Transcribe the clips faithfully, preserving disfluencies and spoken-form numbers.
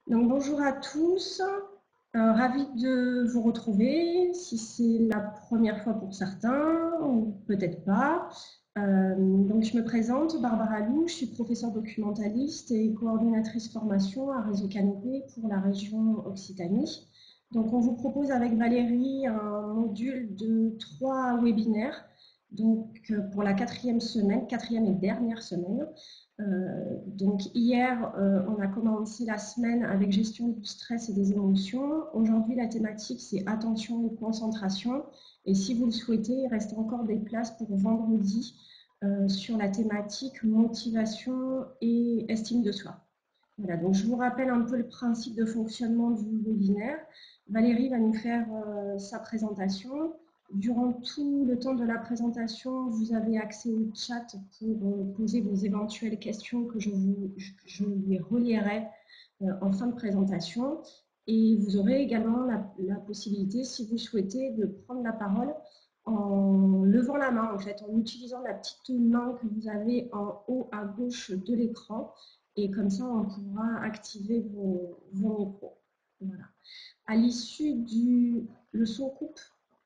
Donc, bonjour à tous, euh, ravie de vous retrouver, si c'est la première fois pour certains, ou peut-être pas. Euh, donc, je me présente, Barbara Lou, je suis professeure documentaliste et coordinatrice formation à Réseau Canopé pour la région Occitanie. Donc, on vous propose avec Valérie un module de trois webinaires, donc euh, pour la quatrième semaine, quatrième et dernière semaine. Euh, donc hier, euh, on a commencé la semaine avec gestion du stress et des émotions. Aujourd'hui, la thématique, c'est attention et concentration. Et si vous le souhaitez, il reste encore des places pour vendredi euh, sur la thématique motivation et estime de soi. Voilà, donc je vous rappelle un peu le principe de fonctionnement du webinaire. Valérie va nous faire euh, sa présentation. Durant tout le temps de la présentation, vous avez accès au chat pour euh, poser vos éventuelles questions que je, vous, je, je lui relierai euh, en fin de présentation. Et vous aurez également la, la possibilité, si vous souhaitez, de prendre la parole en levant la main, en fait, en utilisant la petite main que vous avez en haut à gauche de l'écran. Et comme ça, on pourra activer vos, vos micros. Voilà. À l'issue du... Le son coupe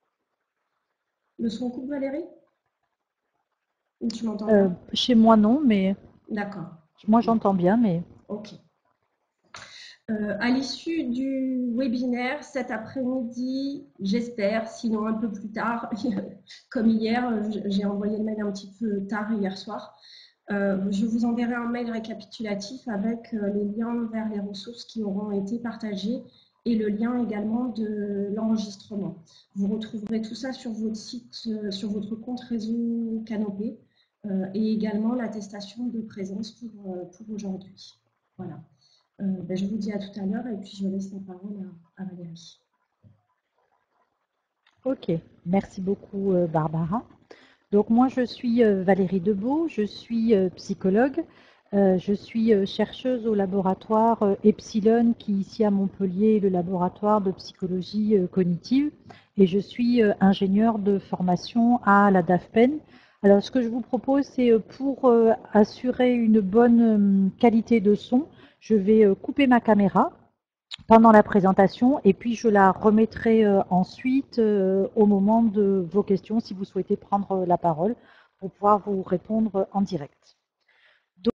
Le son coupe, Valérie? Ou tu m'entends Euh, pas? chez moi, non, mais D'accord. moi, Bon, j'entends bien, mais ok. Euh, à l'issue du webinaire cet après-midi, j'espère, sinon un peu plus tard, comme hier, j'ai envoyé le mail un petit peu tard hier soir. Euh, je vous enverrai un mail récapitulatif avec euh, les liens vers les ressources qui auront été partagées et le lien également de l'enregistrement. Vous retrouverez tout ça sur votre site, euh, sur votre compte réseau Canopé euh, et également l'attestation de présence pour, euh, pour aujourd'hui. Voilà. Euh, ben, je vous dis à tout à l'heure et puis je laisse la parole à, à Valérie. ok. Merci beaucoup, euh, Barbara. Donc moi, je suis euh, Valérie Debeau, je suis euh, psychologue, Euh, je suis euh, chercheuse au laboratoire euh, Epsilon, qui ici à Montpellier est le laboratoire de psychologie euh, cognitive, et je suis euh, ingénieure de formation à la DAFPEN. Alors ce que je vous propose, c'est euh, pour euh, assurer une bonne euh, qualité de son, je vais euh, couper ma caméra pendant la présentation et puis je la remettrai euh, ensuite euh, au moment de vos questions si vous souhaitez prendre la parole pour pouvoir vous répondre en direct. Donc,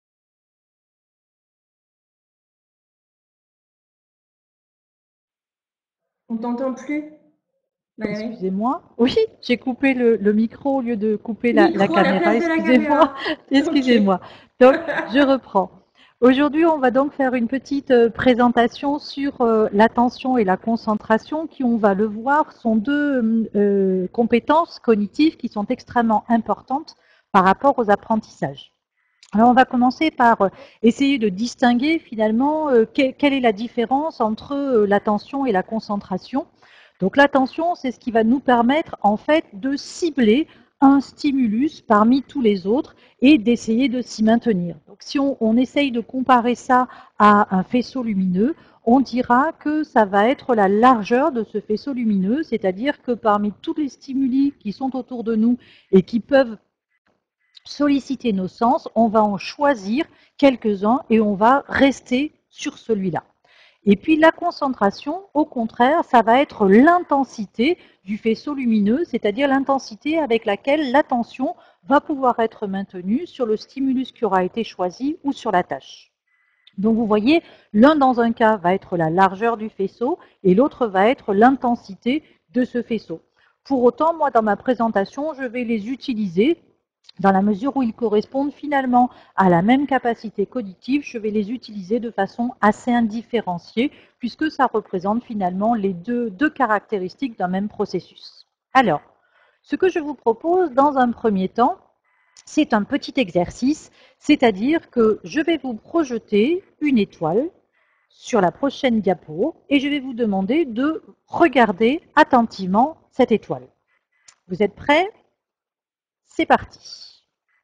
On t'entend plus, Valérie? excusez-moi. Oui, j'ai coupé le, le micro au lieu de couper la, la Micro à la caméra. place de la Excusez-moi. caméra. Ok. Excusez-moi. Donc, je reprends. Aujourd'hui, on va donc faire une petite euh, présentation sur euh, l'attention et la concentration qui, on va le voir, sont deux euh, compétences cognitives qui sont extrêmement importantes par rapport aux apprentissages. Alors, on va commencer par euh, essayer de distinguer finalement euh, que, quelle est la différence entre euh, l'attention et la concentration. Donc, l'attention, c'est ce qui va nous permettre en fait de cibler un stimulus parmi tous les autres et d'essayer de s'y maintenir. Donc, si on, on essaye de comparer ça à un faisceau lumineux, on dira que ça va être la largeur de ce faisceau lumineux, c'est-à-dire que parmi tous les stimuli qui sont autour de nous et qui peuvent solliciter nos sens, on va en choisir quelques-uns et on va rester sur celui-là. Et puis la concentration, au contraire, ça va être l'intensité du faisceau lumineux, c'est-à-dire l'intensité avec laquelle l'attention va pouvoir être maintenue sur le stimulus qui aura été choisi ou sur la tâche. Donc vous voyez, l'un dans un cas va être la largeur du faisceau et l'autre va être l'intensité de ce faisceau. Pour autant, moi, dans ma présentation, je vais les utiliser dans la mesure où ils correspondent finalement à la même capacité cognitive, je vais les utiliser de façon assez indifférenciée, puisque ça représente finalement les deux, deux caractéristiques d'un même processus. Alors, ce que je vous propose dans un premier temps, c'est un petit exercice, c'est-à-dire que je vais vous projeter une étoile sur la prochaine diapo et je vais vous demander de regarder attentivement cette étoile. Vous êtes prêts? C'est parti.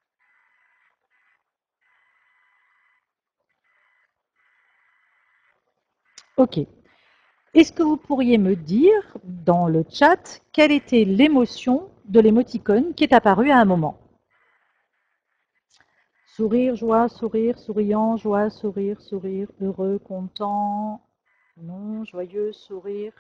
Ok. Est-ce que vous pourriez me dire dans le chat quelle était l'émotion de l'émoticône qui est apparue à un moment? Sourire, joie, sourire, souriant, joie, sourire, sourire, heureux, content, non, joyeux, sourire,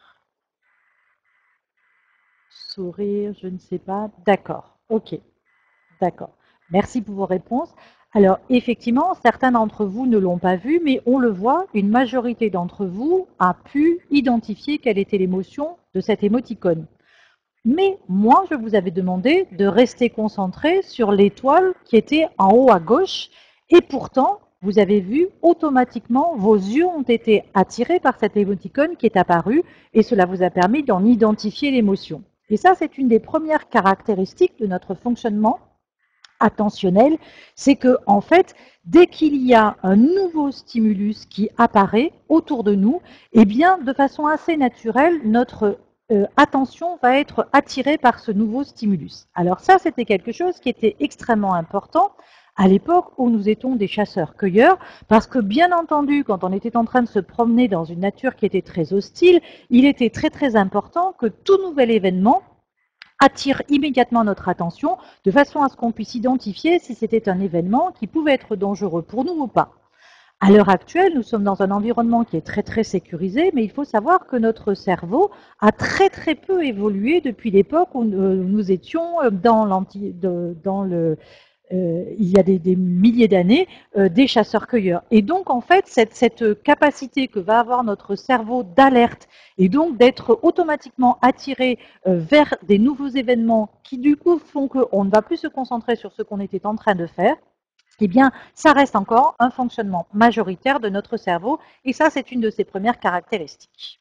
sourire, je ne sais pas. D'accord, ok, d'accord. Merci pour vos réponses. Alors, effectivement, certains d'entre vous ne l'ont pas vu, mais on le voit, une majorité d'entre vous a pu identifier quelle était l'émotion de cette émoticône. Mais moi, je vous avais demandé de rester concentré sur l'étoile qui était en haut à gauche, et pourtant, vous avez vu automatiquement, vos yeux ont été attirés par cette émoticône qui est apparue, et cela vous a permis d'en identifier l'émotion. Et ça, c'est une des premières caractéristiques de notre fonctionnement attentionnel, c'est que en fait, dès qu'il y a un nouveau stimulus qui apparaît autour de nous, eh bien, de façon assez naturelle, notre euh, attention va être attirée par ce nouveau stimulus. Alors ça, c'était quelque chose qui était extrêmement important à l'époque où nous étions des chasseurs-cueilleurs, parce que bien entendu, quand on était en train de se promener dans une nature qui était très hostile, il était très très important que tout nouvel événement attire immédiatement notre attention de façon à ce qu'on puisse identifier si c'était un événement qui pouvait être dangereux pour nous ou pas. À l'heure actuelle, nous sommes dans un environnement qui est très très sécurisé, mais il faut savoir que notre cerveau a très très peu évolué depuis l'époque où nous étions dans, dans le, euh, il y a des, des milliers d'années, euh, des chasseurs-cueilleurs. Et donc, en fait, cette, cette capacité que va avoir notre cerveau d'alerte et donc d'être automatiquement attiré euh, vers des nouveaux événements qui, du coup, font qu'on ne va plus se concentrer sur ce qu'on était en train de faire, eh bien, ça reste encore un fonctionnement majoritaire de notre cerveau. Et ça, c'est une de ses premières caractéristiques.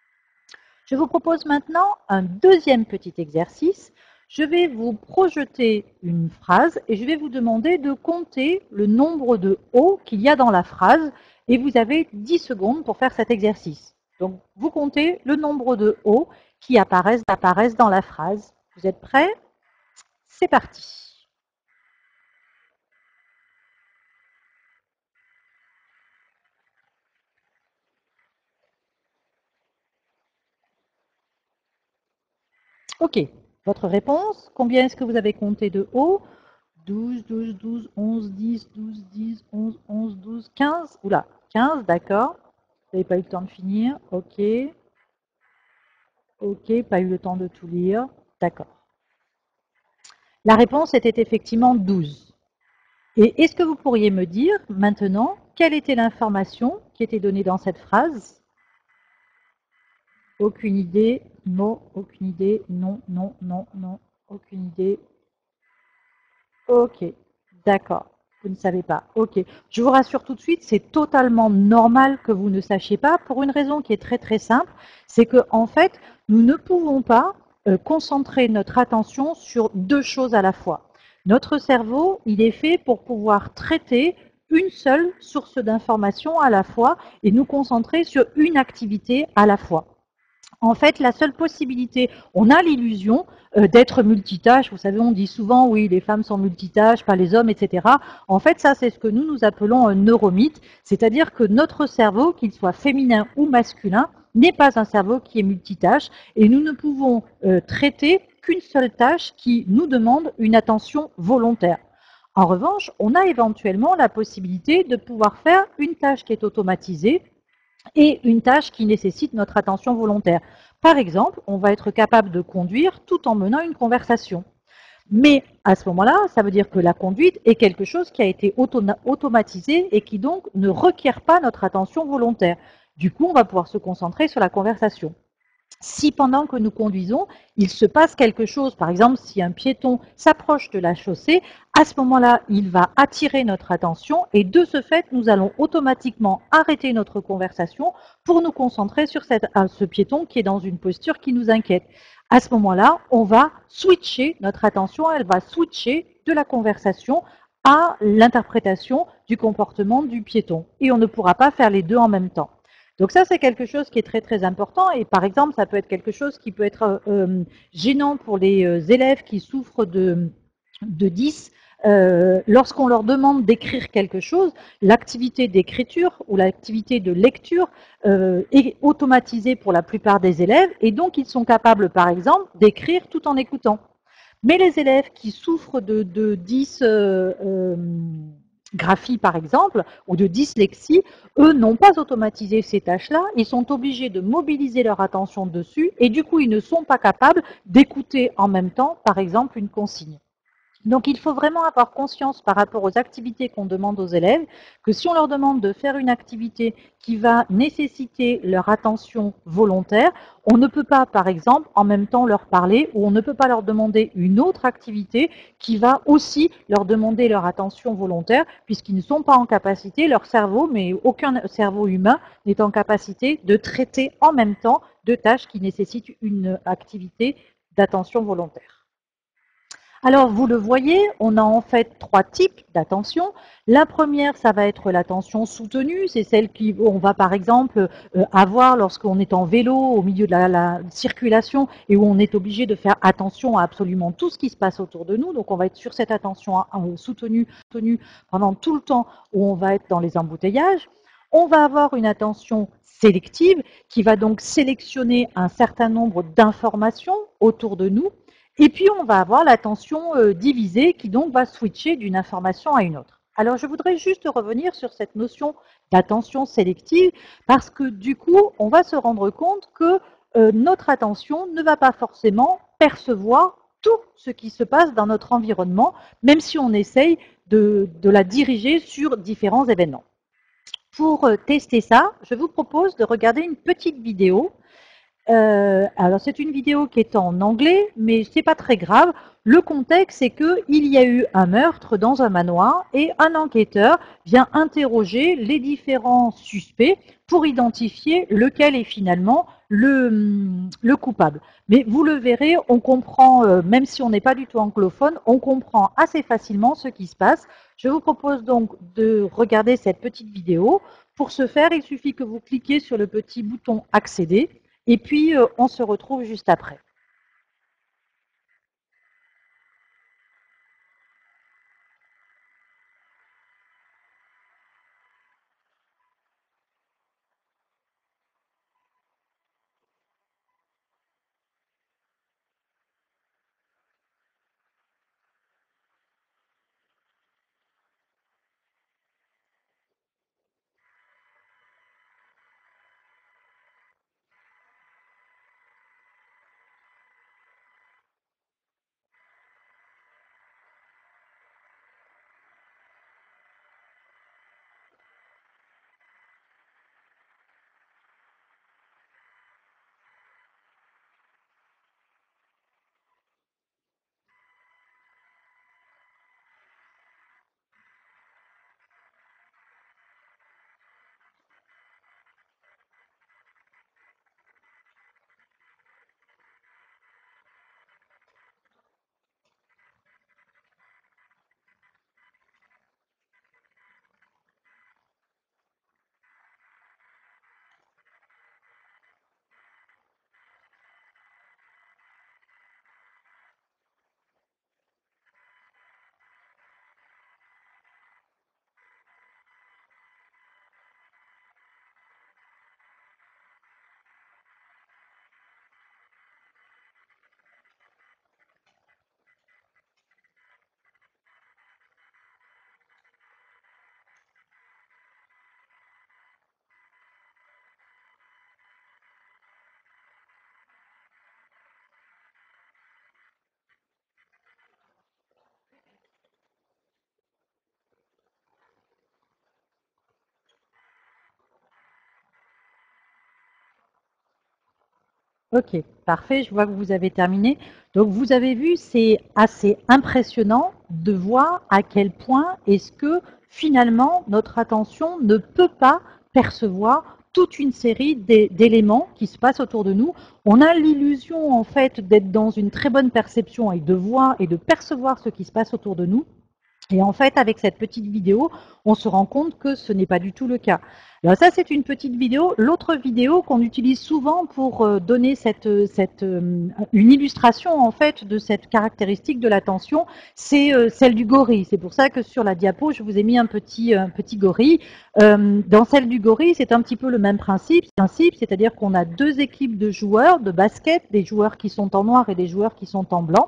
Je vous propose maintenant un deuxième petit exercice. Je vais vous projeter une phrase et je vais vous demander de compter le nombre de O qu'il y a dans la phrase et vous avez dix secondes pour faire cet exercice. Donc, vous comptez le nombre de O qui apparaissent, apparaissent dans la phrase. Vous êtes prêts? C'est parti. Ok, votre réponse, combien est-ce que vous avez compté de O? douze, douze, douze, onze, dix, douze, dix, onze, onze, douze, quinze. Oula, quinze, d'accord. Vous n'avez pas eu le temps de finir. Ok. Ok, pas eu le temps de tout lire. D'accord. La réponse était effectivement douze. Et est-ce que vous pourriez me dire maintenant quelle était l'information qui était donnée dans cette phrase? Aucune idée. Non, aucune idée. Non, non, non, non. Aucune idée. Ok, d'accord. Vous ne savez pas. Ok. Je vous rassure tout de suite, c'est totalement normal que vous ne sachiez pas pour une raison qui est très très simple. C'est que en fait, nous ne pouvons pas euh, concentrer notre attention sur deux choses à la fois. Notre cerveau, il est fait pour pouvoir traiter une seule source d'information à la fois et nous concentrer sur une activité à la fois. En fait, la seule possibilité, on a l'illusion euh, d'être multitâche. Vous savez, on dit souvent, oui, les femmes sont multitâches, pas les hommes, et cetera. En fait, ça, c'est ce que nous, nous appelons un neuromythe. C'est-à-dire que notre cerveau, qu'il soit féminin ou masculin, n'est pas un cerveau qui est multitâche. Et nous ne pouvons euh, traiter qu'une seule tâche qui nous demande une attention volontaire. En revanche, on a éventuellement la possibilité de pouvoir faire une tâche qui est automatisée, et une tâche qui nécessite notre attention volontaire. Par exemple, on va être capable de conduire tout en menant une conversation. Mais à ce moment-là, ça veut dire que la conduite est quelque chose qui a été auto automatisé et qui donc ne requiert pas notre attention volontaire. Du coup, on va pouvoir se concentrer sur la conversation. Si pendant que nous conduisons, il se passe quelque chose, par exemple si un piéton s'approche de la chaussée, à ce moment-là, il va attirer notre attention et de ce fait, nous allons automatiquement arrêter notre conversation pour nous concentrer sur cette, ce piéton qui est dans une posture qui nous inquiète. À ce moment-là, on va switcher notre attention, elle va switcher de la conversation à l'interprétation du comportement du piéton. Et on ne pourra pas faire les deux en même temps. Donc ça, c'est quelque chose qui est très très important et par exemple, ça peut être quelque chose qui peut être euh, gênant pour les euh, élèves qui souffrent de, de dys. Euh, lorsqu'on leur demande d'écrire quelque chose, l'activité d'écriture ou l'activité de lecture euh, est automatisée pour la plupart des élèves et donc ils sont capables, par exemple, d'écrire tout en écoutant. Mais les élèves qui souffrent de, de dys euh, euh, graphie par exemple, ou de dyslexie, eux n'ont pas automatisé ces tâches-là, ils sont obligés de mobiliser leur attention dessus et du coup ils ne sont pas capables d'écouter en même temps par exemple une consigne. Donc il faut vraiment avoir conscience par rapport aux activités qu'on demande aux élèves, que si on leur demande de faire une activité qui va nécessiter leur attention volontaire, on ne peut pas par exemple en même temps leur parler ou on ne peut pas leur demander une autre activité qui va aussi leur demander leur attention volontaire puisqu'ils ne sont pas en capacité, leur cerveau, mais aucun cerveau humain n'est en capacité de traiter en même temps deux tâches qui nécessitent une activité d'attention volontaire. Alors, vous le voyez, on a en fait trois types d'attention. La première, ça va être l'attention soutenue, c'est celle qu'on va par exemple euh, avoir lorsqu'on est en vélo au milieu de la, la circulation et où on est obligé de faire attention à absolument tout ce qui se passe autour de nous. Donc, on va être sur cette attention euh, soutenue, soutenue pendant tout le temps où on va être dans les embouteillages. On va avoir une attention sélective qui va donc sélectionner un certain nombre d'informations autour de nous. Et puis, on va avoir l'attention euh, divisée qui donc va switcher d'une information à une autre. Alors, je voudrais juste revenir sur cette notion d'attention sélective parce que du coup, on va se rendre compte que euh, notre attention ne va pas forcément percevoir tout ce qui se passe dans notre environnement, même si on essaye de, de la diriger sur différents événements. Pour euh, tester ça, je vous propose de regarder une petite vidéo. Euh, alors c'est une vidéo qui est en anglais, mais c'est pas très grave. Le contexte, c'est qu'il y a eu un meurtre dans un manoir et un enquêteur vient interroger les différents suspects pour identifier lequel est finalement le, le coupable. Mais vous le verrez, on comprend, euh, même si on n'est pas du tout anglophone, on comprend assez facilement ce qui se passe. Je vous propose donc de regarder cette petite vidéo. Pour ce faire, il suffit que vous cliquiez sur le petit bouton accéder. Et puis, euh, on se retrouve juste après. Ok, parfait, je vois que vous avez terminé. Donc vous avez vu, c'est assez impressionnant de voir à quel point est-ce que finalement notre attention ne peut pas percevoir toute une série d'éléments qui se passent autour de nous. On a l'illusion en fait d'être dans une très bonne perception et de voir et de percevoir ce qui se passe autour de nous. Et en fait, avec cette petite vidéo, on se rend compte que ce n'est pas du tout le cas. Alors ça, c'est une petite vidéo. L'autre vidéo qu'on utilise souvent pour donner cette, cette, une illustration en fait de cette caractéristique de l'attention, c'est celle du gorille. C'est pour ça que sur la diapo, je vous ai mis un petit, un petit gorille. Dans celle du gorille, c'est un petit peu le même principe, principe c'est-à-dire qu'on a deux équipes de joueurs de basket, des joueurs qui sont en noir et des joueurs qui sont en blanc.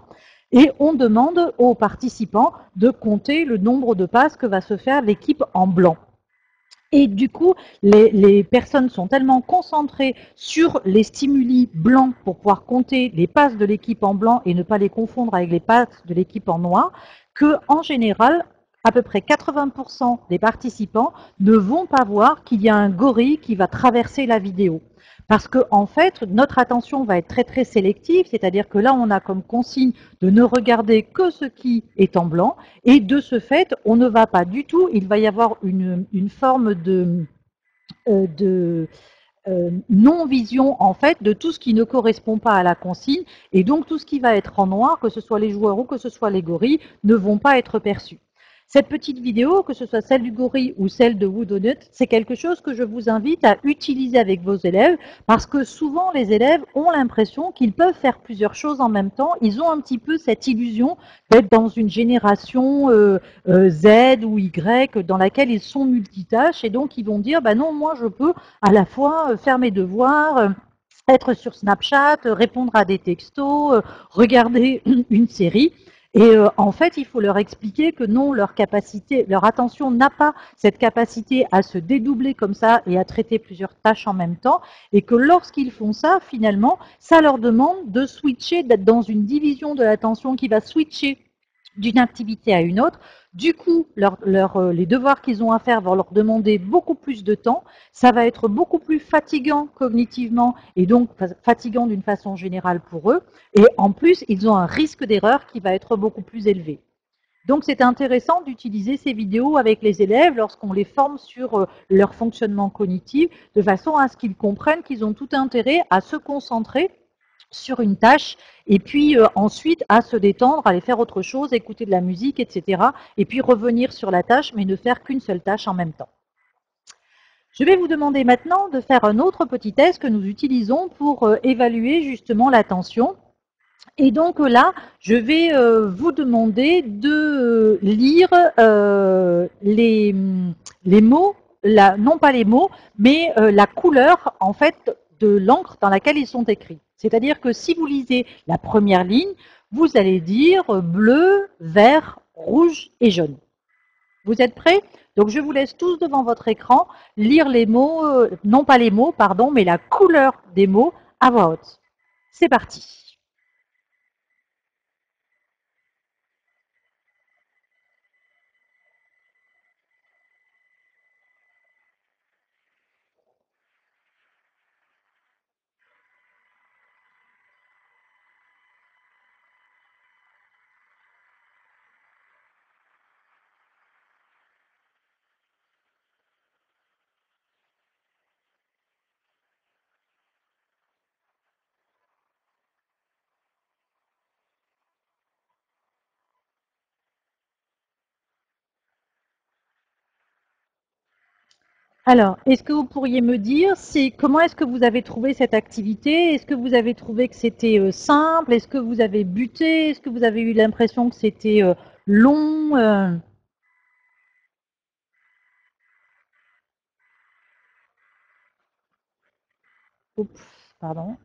Et on demande aux participants de compter le nombre de passes que va se faire l'équipe en blanc. Et du coup, les, les, personnes sont tellement concentrées sur les stimuli blancs pour pouvoir compter les passes de l'équipe en blanc et ne pas les confondre avec les passes de l'équipe en noir, que en général, à peu près quatre-vingts pour cent des participants ne vont pas voir qu'il y a un gorille qui va traverser la vidéo. Parce que en fait, notre attention va être très très sélective, c'est-à-dire que là, on a comme consigne de ne regarder que ce qui est en blanc, et de ce fait, on ne va pas du tout, il va y avoir une, une forme de, euh, de euh, non-vision en fait de tout ce qui ne correspond pas à la consigne, et donc tout ce qui va être en noir, que ce soit les joueurs ou que ce soit les gorilles, ne vont pas être perçus. Cette petite vidéo, que ce soit celle du gorille ou celle de Whodunit, c'est quelque chose que je vous invite à utiliser avec vos élèves parce que souvent les élèves ont l'impression qu'ils peuvent faire plusieurs choses en même temps. Ils ont un petit peu cette illusion d'être dans une génération euh, euh, Z ou Y dans laquelle ils sont multitâches et donc ils vont dire bah non, moi je peux à la fois faire mes devoirs, être sur Snapchat, répondre à des textos, regarder une série. Et euh, en fait, il faut leur expliquer que non, leur capacité, leur attention n'a pas cette capacité à se dédoubler comme ça et à traiter plusieurs tâches en même temps, et que lorsqu'ils font ça, finalement, ça leur demande de switcher, d'être dans une division de l'attention qui va switcher d'une activité à une autre. Du coup, leur, leur, euh, les devoirs qu'ils ont à faire vont leur demander beaucoup plus de temps. Ça va être beaucoup plus fatigant cognitivement et donc fatigant d'une façon générale pour eux. Et en plus, ils ont un risque d'erreur qui va être beaucoup plus élevé. Donc, c'est intéressant d'utiliser ces vidéos avec les élèves lorsqu'on les forme sur euh, leur fonctionnement cognitif, de façon à ce qu'ils comprennent qu'ils ont tout intérêt à se concentrer sur une tâche et puis euh, ensuite à se détendre, à aller faire autre chose, écouter de la musique, et cetera. Et puis revenir sur la tâche, mais ne faire qu'une seule tâche en même temps. Je vais vous demander maintenant de faire un autre petit test que nous utilisons pour euh, évaluer justement l'attention. Et donc là, je vais euh, vous demander de lire euh, les, les mots, la, non pas les mots, mais euh, la couleur en fait de l'encre dans laquelle ils sont écrits. C'est-à-dire que si vous lisez la première ligne, vous allez dire bleu, vert, rouge et jaune. Vous êtes prêts? Donc je vous laisse tous devant votre écran lire les mots, euh, non pas les mots, pardon, mais la couleur des mots à voix haute. C'est parti. Alors, est-ce que vous pourriez me dire, c'est comment est-ce que vous avez trouvé cette activité? Est-ce que vous avez trouvé que c'était euh, simple? Est-ce que vous avez buté? Est-ce que vous avez eu l'impression que c'était euh, long? euh Oups, pardon.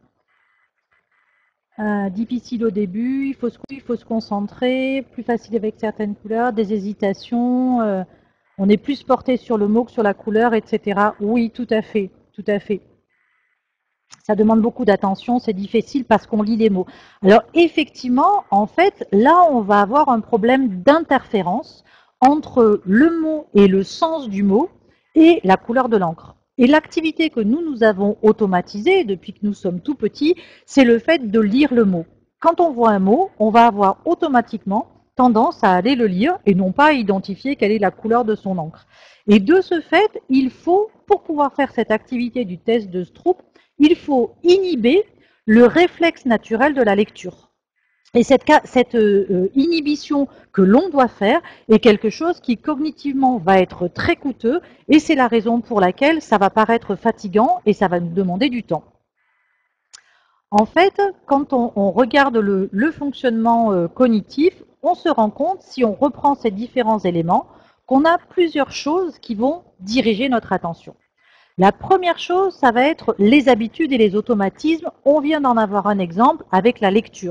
Euh, difficile au début, il faut, se, il faut se concentrer, plus facile avec certaines couleurs, des hésitations, euh, on est plus porté sur le mot que sur la couleur, et cetera. Oui, tout à fait, tout à fait. Ça demande beaucoup d'attention, c'est difficile parce qu'on lit les mots. Alors effectivement, en fait, là, on va avoir un problème d'interférence entre le mot et le sens du mot et la couleur de l'encre. Et l'activité que nous, nous avons automatisée depuis que nous sommes tout petits, c'est le fait de lire le mot. Quand on voit un mot, on va avoir automatiquement tendance à aller le lire et non pas à identifier quelle est la couleur de son encre. Et de ce fait, il faut, pour pouvoir faire cette activité du test de Stroop, il faut inhiber le réflexe naturel de la lecture. Et cette, cette euh, inhibition que l'on doit faire est quelque chose qui cognitivement va être très coûteux et c'est la raison pour laquelle ça va paraître fatigant et ça va nous demander du temps. En fait, quand on, on regarde le, le fonctionnement euh, cognitif, on se rend compte, si on reprend ces différents éléments, qu'on a plusieurs choses qui vont diriger notre attention. La première chose, ça va être les habitudes et les automatismes. On vient d'en avoir un exemple avec la lecture.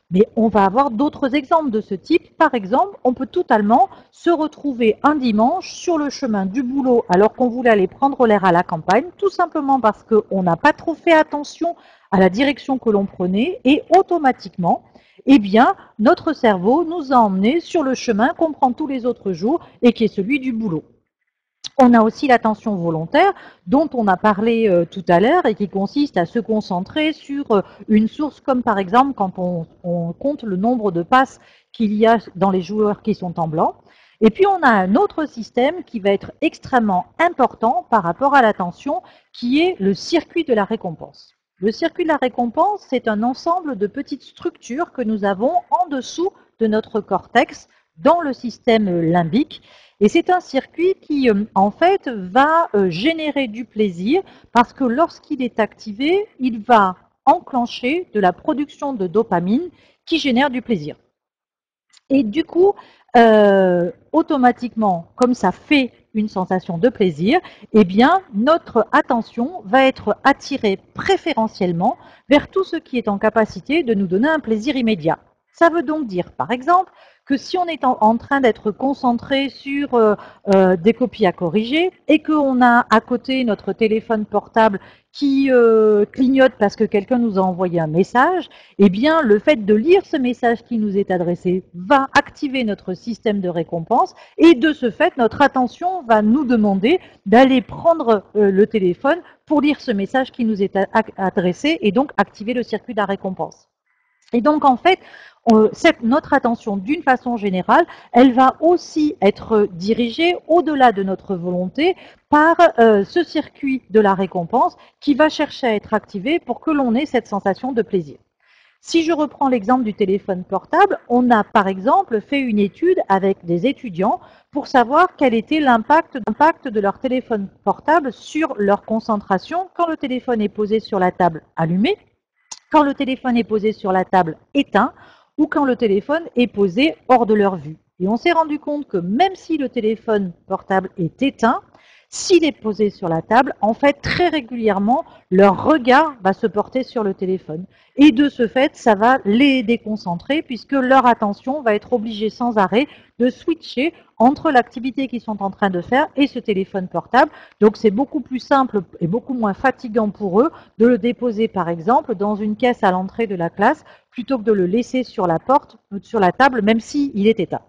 Mais on va avoir d'autres exemples de ce type. Par exemple, on peut totalement se retrouver un dimanche sur le chemin du boulot alors qu'on voulait aller prendre l'air à la campagne, tout simplement parce qu'on n'a pas trop fait attention à la direction que l'on prenait et automatiquement, eh bien, notre cerveau nous a emmenés sur le chemin qu'on prend tous les autres jours et qui est celui du boulot. On a aussi l'attention volontaire dont on a parlé euh, tout à l'heure et qui consiste à se concentrer sur euh, une source comme par exemple quand on, on compte le nombre de passes qu'il y a dans les joueurs qui sont en blanc. Et puis on a un autre système qui va être extrêmement important par rapport à l'attention qui est le circuit de la récompense. Le circuit de la récompense, c'est un ensemble de petites structures que nous avons en dessous de notre cortex dans le système limbique. Et c'est un circuit qui, en fait, va générer du plaisir parce que lorsqu'il est activé, il va enclencher de la production de dopamine qui génère du plaisir. Et du coup, euh, automatiquement, comme ça fait une sensation de plaisir, eh bien, notre attention va être attirée préférentiellement vers tout ce qui est en capacité de nous donner un plaisir immédiat. Ça veut donc dire, par exemple, que si on est en, en train d'être concentré sur euh, euh, des copies à corriger et qu'on a à côté notre téléphone portable qui euh, clignote parce que quelqu'un nous a envoyé un message, eh bien, le fait de lire ce message qui nous est adressé va activer notre système de récompense et de ce fait, notre attention va nous demander d'aller prendre euh, le téléphone pour lire ce message qui nous est adressé et donc activer le circuit de la récompense. Et donc, en fait, euh, cette, notre attention, d'une façon générale, elle va aussi être dirigée au-delà de notre volonté par euh, ce circuit de la récompense qui va chercher à être activé pour que l'on ait cette sensation de plaisir. Si je reprends l'exemple du téléphone portable, on a par exemple fait une étude avec des étudiants pour savoir quel était l'impact de leur téléphone portable sur leur concentration quand le téléphone est posé sur la table allumé, quand le téléphone est posé sur la table éteint ou quand le téléphone est posé hors de leur vue. Et on s'est rendu compte que même si le téléphone portable est éteint, s'il est posé sur la table, en fait, très régulièrement, leur regard va se porter sur le téléphone. Et de ce fait, ça va les déconcentrer puisque leur attention va être obligée sans arrêt de switcher entre l'activité qu'ils sont en train de faire et ce téléphone portable. Donc, c'est beaucoup plus simple et beaucoup moins fatigant pour eux de le déposer, par exemple, dans une caisse à l'entrée de la classe plutôt que de le laisser sur la porte, sur la table, même s'il est éteint.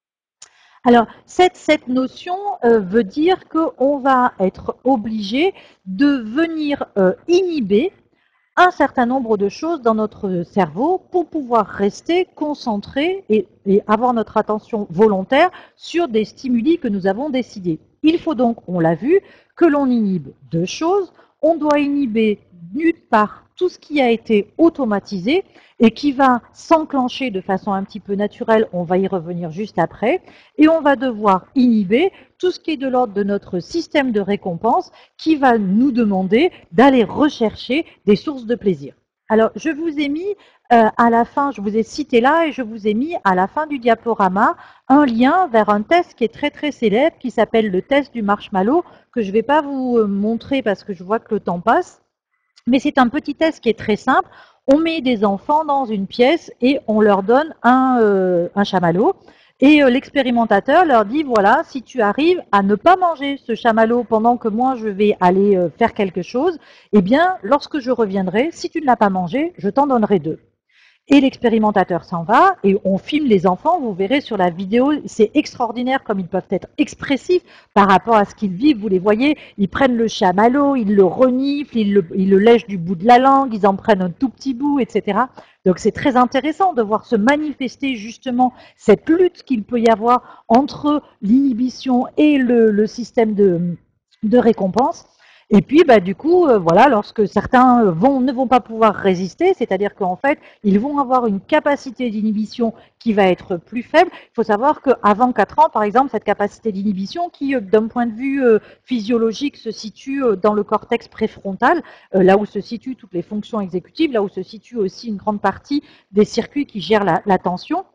Alors, cette, cette notion euh, veut dire qu'on va être obligé de venir euh, inhiber un certain nombre de choses dans notre cerveau pour pouvoir rester concentré et, et avoir notre attention volontaire sur des stimuli que nous avons décidés. Il faut donc, on l'a vu, que l'on inhibe deux choses. On doit inhiber d'une part tout ce qui a été automatisé et qui va s'enclencher de façon un petit peu naturelle, on va y revenir juste après, et on va devoir inhiber tout ce qui est de l'ordre de notre système de récompense qui va nous demander d'aller rechercher des sources de plaisir. Alors, je vous ai mis euh, à la fin, je vous ai cité là et je vous ai mis à la fin du diaporama un lien vers un test qui est très très célèbre qui s'appelle le test du marshmallow que je ne vais pas vous montrer parce que je vois que le temps passe. Mais c'est un petit test qui est très simple. On met des enfants dans une pièce et on leur donne un, euh, un chamallow. Et euh, l'expérimentateur leur dit, voilà, si tu arrives à ne pas manger ce chamallow pendant que moi je vais aller euh, faire quelque chose, eh bien, lorsque je reviendrai, si tu ne l'as pas mangé, je t'en donnerai deux. Et l'expérimentateur s'en va et on filme les enfants, vous verrez sur la vidéo, c'est extraordinaire comme ils peuvent être expressifs par rapport à ce qu'ils vivent, vous les voyez, ils prennent le chamallow, ils le reniflent, ils le, ils le lèchent du bout de la langue, ils en prennent un tout petit bout, et cetera. Donc c'est très intéressant de voir se manifester justement cette lutte qu'il peut y avoir entre l'inhibition et le, le système de, de récompense. Et puis, bah, du coup, euh, voilà, lorsque certains vont, ne vont pas pouvoir résister, c'est-à-dire qu'en fait, ils vont avoir une capacité d'inhibition qui va être plus faible. Il faut savoir qu'avant quatre ans, par exemple, cette capacité d'inhibition, qui, d'un point de vue euh, physiologique, se situe euh, dans le cortex préfrontal, euh, là où se situent toutes les fonctions exécutives, là où se situe aussi une grande partie des circuits qui gèrent l'attention.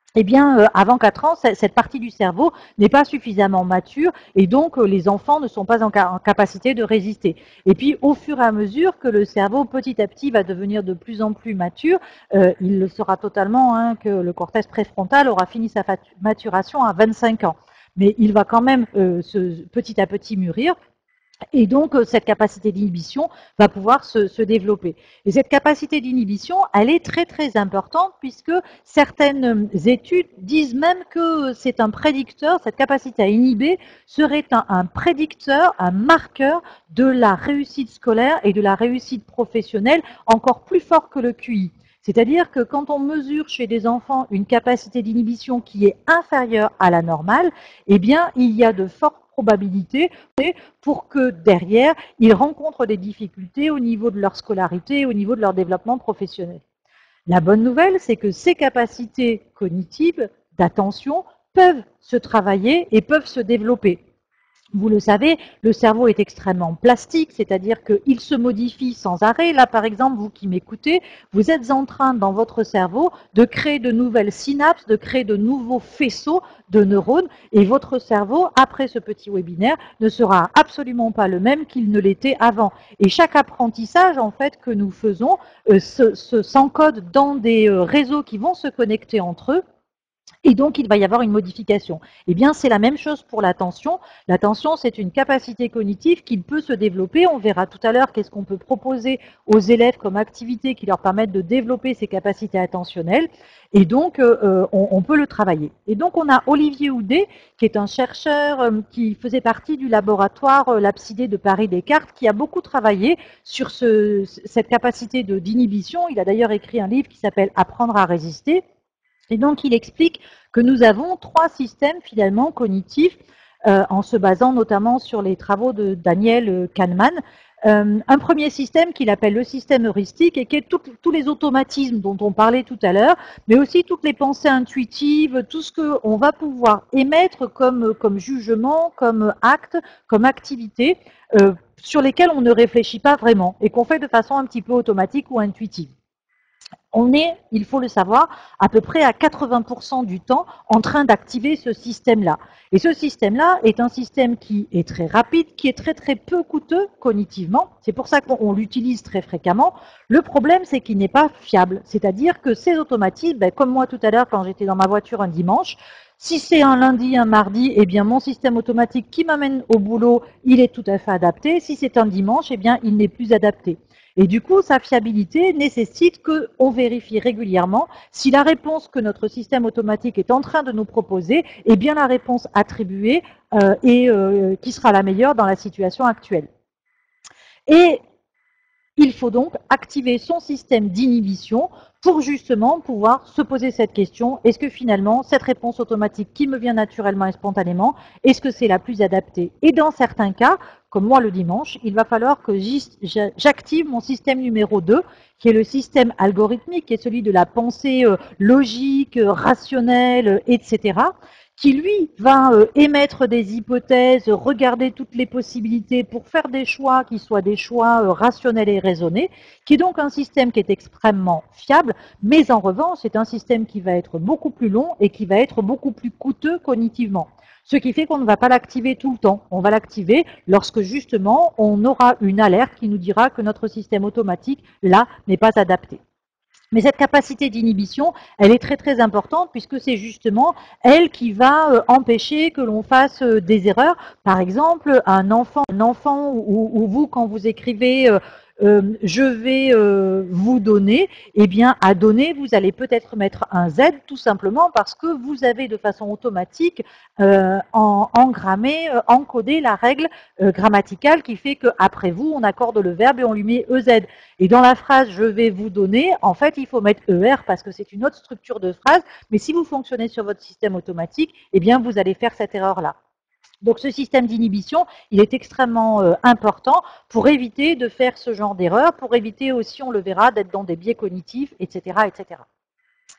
eh bien, euh, avant quatre ans, cette partie du cerveau n'est pas suffisamment mature et donc euh, les enfants ne sont pas en, ca en, capacité de résister. Et puis, au fur et à mesure que le cerveau, petit à petit, va devenir de plus en plus mature, euh, il le sera totalement, hein, que le cortex préfrontal aura fini sa maturation à vingt-cinq ans. Mais il va quand même euh, se, petit à petit mûrir. Et donc, cette capacité d'inhibition va pouvoir se, se, développer. Et cette capacité d'inhibition, elle est très très importante puisque certaines études disent même que c'est un prédicteur, cette capacité à inhiber serait un, un prédicteur, un marqueur de la réussite scolaire et de la réussite professionnelle encore plus fort que le Q I. C'est-à-dire que quand on mesure chez des enfants une capacité d'inhibition qui est inférieure à la normale, eh bien, il y a de fortes probabilités pour que derrière, ils rencontrent des difficultés au niveau de leur scolarité, au niveau de leur développement professionnel. La bonne nouvelle, c'est que ces capacités cognitives d'attention peuvent se travailler et peuvent se développer. Vous le savez, le cerveau est extrêmement plastique, c'est-à-dire qu'il se modifie sans arrêt. Là, par exemple, vous qui m'écoutez, vous êtes en train, dans votre cerveau, de créer de nouvelles synapses, de créer de nouveaux faisceaux de neurones, et votre cerveau, après ce petit webinaire, ne sera absolument pas le même qu'il ne l'était avant. Et chaque apprentissage, en fait, que nous faisons, euh, s'encode dans des euh, réseaux qui vont se connecter entre eux, et donc, il va y avoir une modification. Eh bien, c'est la même chose pour l'attention. L'attention, c'est une capacité cognitive qui peut se développer. On verra tout à l'heure qu'est-ce qu'on peut proposer aux élèves comme activité qui leur permettent de développer ces capacités attentionnelles. Et donc, euh, on, on peut le travailler. Et donc, on a Olivier Houdet, qui est un chercheur euh, qui faisait partie du laboratoire euh, Lapsidé de Paris-Descartes, qui a beaucoup travaillé sur ce, cette capacité d'inhibition. Il a d'ailleurs écrit un livre qui s'appelle « Apprendre à résister ». Et donc, il explique que nous avons trois systèmes finalement cognitifs, euh, en se basant notamment sur les travaux de Daniel Kahneman. Euh, un premier système qu'il appelle le système heuristique et qui est tout, tous les automatismes dont on parlait tout à l'heure, mais aussi toutes les pensées intuitives, tout ce qu'on va pouvoir émettre comme, comme jugement, comme acte, comme activité, euh, sur lesquels on ne réfléchit pas vraiment et qu'on fait de façon un petit peu automatique ou intuitive. On est, il faut le savoir, à peu près à quatre-vingts pour cent du temps en train d'activer ce système-là. Et ce système-là est un système qui est très rapide, qui est très très peu coûteux cognitivement. C'est pour ça qu'on l'utilise très fréquemment. Le problème, c'est qu'il n'est pas fiable. C'est-à-dire que ces automatismes, ben, comme moi tout à l'heure quand j'étais dans ma voiture un dimanche, si c'est un lundi, un mardi, eh bien mon système automatique qui m'amène au boulot, il est tout à fait adapté. Si c'est un dimanche, eh bien il n'est plus adapté. Et du coup, sa fiabilité nécessite qu'on vérifie régulièrement si la réponse que notre système automatique est en train de nous proposer est bien la réponse attribuée euh, et euh, qui sera la meilleure dans la situation actuelle. Et il faut donc activer son système d'inhibition pour justement pouvoir se poser cette question, est-ce que finalement, cette réponse automatique qui me vient naturellement et spontanément, est-ce que c'est la plus adaptée? Et dans certains cas, comme moi le dimanche, il va falloir que j'active mon système numéro deux, qui est le système algorithmique, qui est celui de la pensée logique, rationnelle, et cetera, qui lui va euh, émettre des hypothèses, regarder toutes les possibilités pour faire des choix qui soient des choix euh, rationnels et raisonnés, qui est donc un système qui est extrêmement fiable, mais en revanche, c'est un système qui va être beaucoup plus long et qui va être beaucoup plus coûteux cognitivement. Ce qui fait qu'on ne va pas l'activer tout le temps. On va l'activer lorsque justement on aura une alerte qui nous dira que notre système automatique, là, n'est pas adapté. Mais cette capacité d'inhibition, elle est très très importante puisque c'est justement elle qui va euh, empêcher que l'on fasse euh, des erreurs. Par exemple, un enfant, un enfant ou, ou vous, quand vous écrivez euh, euh, je vais euh, vous donner, eh bien à donner, vous allez peut-être mettre un Z tout simplement parce que vous avez de façon automatique euh, en, engrammé, euh, encodé la règle euh, grammaticale qui fait qu'après vous, on accorde le verbe et on lui met E Z. Et dans la phrase « je vais vous donner », en fait, il faut mettre E R parce que c'est une autre structure de phrase, mais si vous fonctionnez sur votre système automatique, eh bien, vous allez faire cette erreur-là. Donc, ce système d'inhibition, il est extrêmement euh, important pour éviter de faire ce genre d'erreur, pour éviter aussi, on le verra, d'être dans des biais cognitifs, et cetera, et cetera.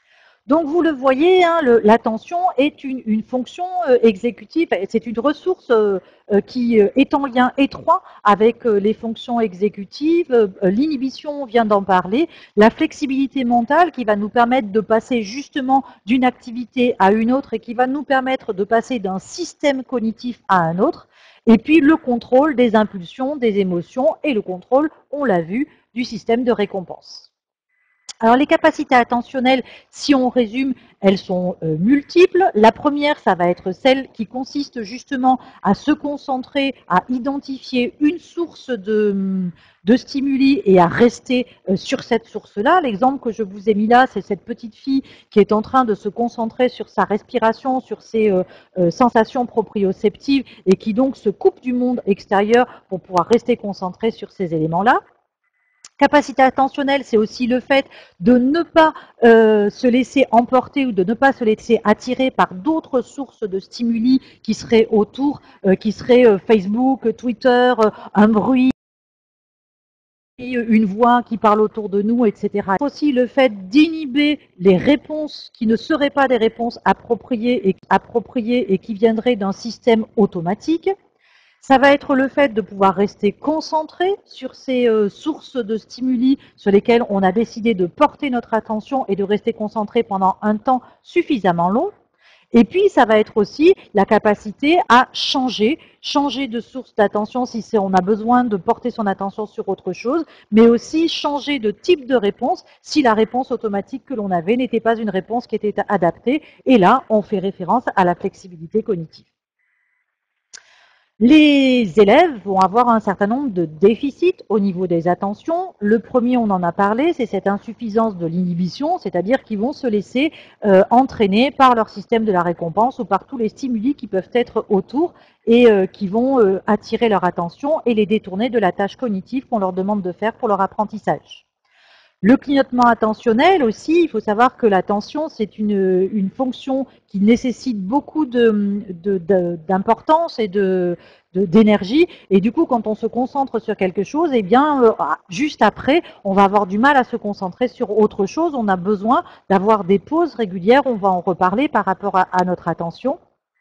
Donc vous le voyez, hein, l'attention est une, une fonction euh, exécutive, c'est une ressource euh, euh, qui euh, est en lien étroit avec euh, les fonctions exécutives. Euh, L'inhibition, on vient d'en parler, la flexibilité mentale qui va nous permettre de passer justement d'une activité à une autre et qui va nous permettre de passer d'un système cognitif à un autre. Et puis le contrôle des impulsions, des émotions et le contrôle, on l'a vu, du système de récompense. Alors les capacités attentionnelles, si on résume, elles sont euh, multiples. La première, ça va être celle qui consiste justement à se concentrer, à identifier une source de, de stimuli et à rester euh, sur cette source-là. L'exemple que je vous ai mis là, c'est cette petite fille qui est en train de se concentrer sur sa respiration, sur ses euh, euh, sensations proprioceptives et qui donc se coupe du monde extérieur pour pouvoir rester concentrée sur ces éléments-là. Capacité attentionnelle, c'est aussi le fait de ne pas euh, se laisser emporter ou de ne pas se laisser attirer par d'autres sources de stimuli qui seraient autour, euh, qui seraient euh, Facebook, Twitter, euh, un bruit, une voix qui parle autour de nous, et cetera. Aussi le fait d'inhiber les réponses qui ne seraient pas des réponses appropriées et, appropriées et qui viendraient d'un système automatique. Ça va être le fait de pouvoir rester concentré sur ces euh, sources de stimuli sur lesquelles on a décidé de porter notre attention et de rester concentré pendant un temps suffisamment long. Et puis, ça va être aussi la capacité à changer, changer de source d'attention si on a besoin de porter son attention sur autre chose, mais aussi changer de type de réponse si la réponse automatique que l'on avait n'était pas une réponse qui était adaptée. Et là, on fait référence à la flexibilité cognitive. Les élèves vont avoir un certain nombre de déficits au niveau des attentions. Le premier, on en a parlé, c'est cette insuffisance de l'inhibition, c'est-à-dire qu'ils vont se laisser euh, entraîner par leur système de la récompense ou par tous les stimuli qui peuvent être autour et euh, qui vont euh, attirer leur attention et les détourner de la tâche cognitive qu'on leur demande de faire pour leur apprentissage. Le clignotement attentionnel aussi, il faut savoir que l'attention, c'est une, une fonction qui nécessite beaucoup d'importance et de, d'énergie. Et du coup, quand on se concentre sur quelque chose, eh bien, euh, juste après, on va avoir du mal à se concentrer sur autre chose. On a besoin d'avoir des pauses régulières. On va en reparler par rapport à, à notre attention.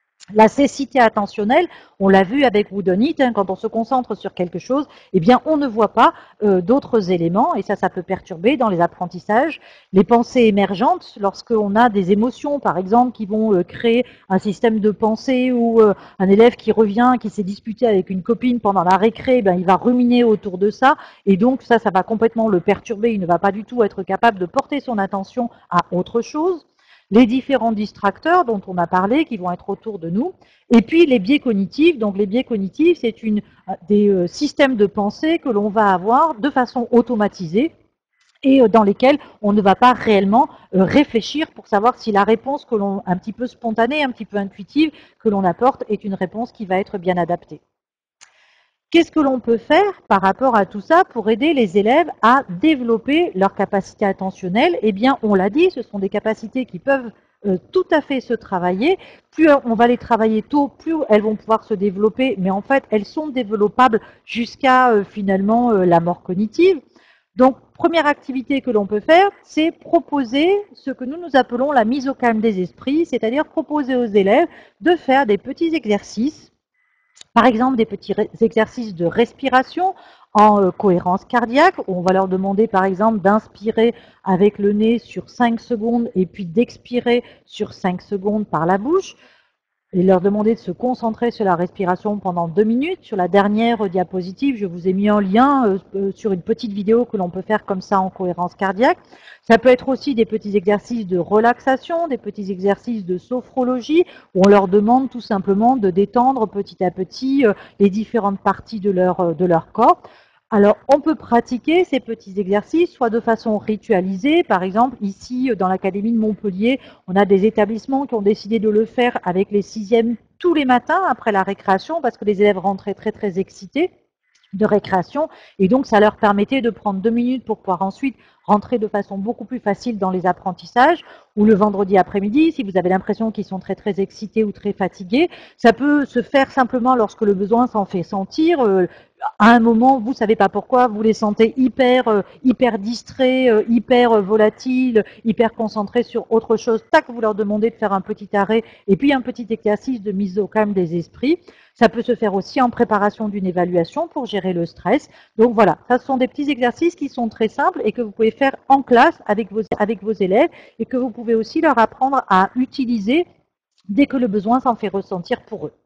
La cécité attentionnelle, on l'a vu avec Whodunit, hein, quand on se concentre sur quelque chose, eh bien, on ne voit pas euh, d'autres éléments, et ça, ça peut perturber dans les apprentissages. Les pensées émergentes, lorsqu'on a des émotions, par exemple, qui vont euh, créer un système de pensée, ou euh, un élève qui revient, qui s'est disputé avec une copine pendant la récré, ben, il va ruminer autour de ça, et donc ça, ça va complètement le perturber, il ne va pas du tout être capable de porter son attention à autre chose. Les différents distracteurs dont on a parlé, qui vont être autour de nous, et puis les biais cognitifs. Donc les biais cognitifs, c'est une des euh, systèmes de pensée que l'on va avoir de façon automatisée et euh, dans lesquels on ne va pas réellement euh, réfléchir pour savoir si la réponse que l'on, un petit peu spontanée, un petit peu intuitive, que l'on apporte est une réponse qui va être bien adaptée. Qu'est-ce que l'on peut faire par rapport à tout ça pour aider les élèves à développer leurs capacités attentionnelles? Eh bien, on l'a dit, ce sont des capacités qui peuvent euh, tout à fait se travailler. Plus on va les travailler tôt, plus elles vont pouvoir se développer, mais en fait, elles sont développables jusqu'à euh, finalement euh, la mort cognitive. Donc, première activité que l'on peut faire, c'est proposer ce que nous nous appelons la mise au calme des esprits, c'est-à-dire proposer aux élèves de faire des petits exercices. Par exemple, des petits exercices de respiration en euh, cohérence cardiaque. On va leur demander, par exemple, d'inspirer avec le nez sur cinq secondes et puis d'expirer sur cinq secondes par la bouche. Et leur demander de se concentrer sur la respiration pendant deux minutes. Sur la dernière diapositive, je vous ai mis un lien euh, sur une petite vidéo que l'on peut faire comme ça en cohérence cardiaque. Ça peut être aussi des petits exercices de relaxation, des petits exercices de sophrologie, où on leur demande tout simplement de détendre petit à petit euh, les différentes parties de leur, de leur corps. Alors, on peut pratiquer ces petits exercices, soit de façon ritualisée. Par exemple, ici, dans l'Académie de Montpellier, on a des établissements qui ont décidé de le faire avec les sixièmes tous les matins après la récréation, parce que les élèves rentraient très, très excités de récréation. Et donc, ça leur permettait de prendre deux minutes pour pouvoir ensuite rentrer de façon beaucoup plus facile dans les apprentissages, ou le vendredi après-midi, si vous avez l'impression qu'ils sont très très excités ou très fatigués. Ça peut se faire simplement lorsque le besoin s'en fait sentir. Euh, à un moment, vous ne savez pas pourquoi, vous les sentez hyper, euh, hyper distraits, euh, hyper euh, volatiles, hyper concentrés sur autre chose. Tac, vous leur demandez de faire un petit arrêt et puis un petit exercice de mise au calme des esprits. Ça peut se faire aussi en préparation d'une évaluation pour gérer le stress. Donc voilà, ça ce sont des petits exercices qui sont très simples et que vous pouvez faire en classe avec vos, avec vos élèves et que vous pouvez aussi leur apprendre à utiliser dès que le besoin s'en fait ressentir pour eux.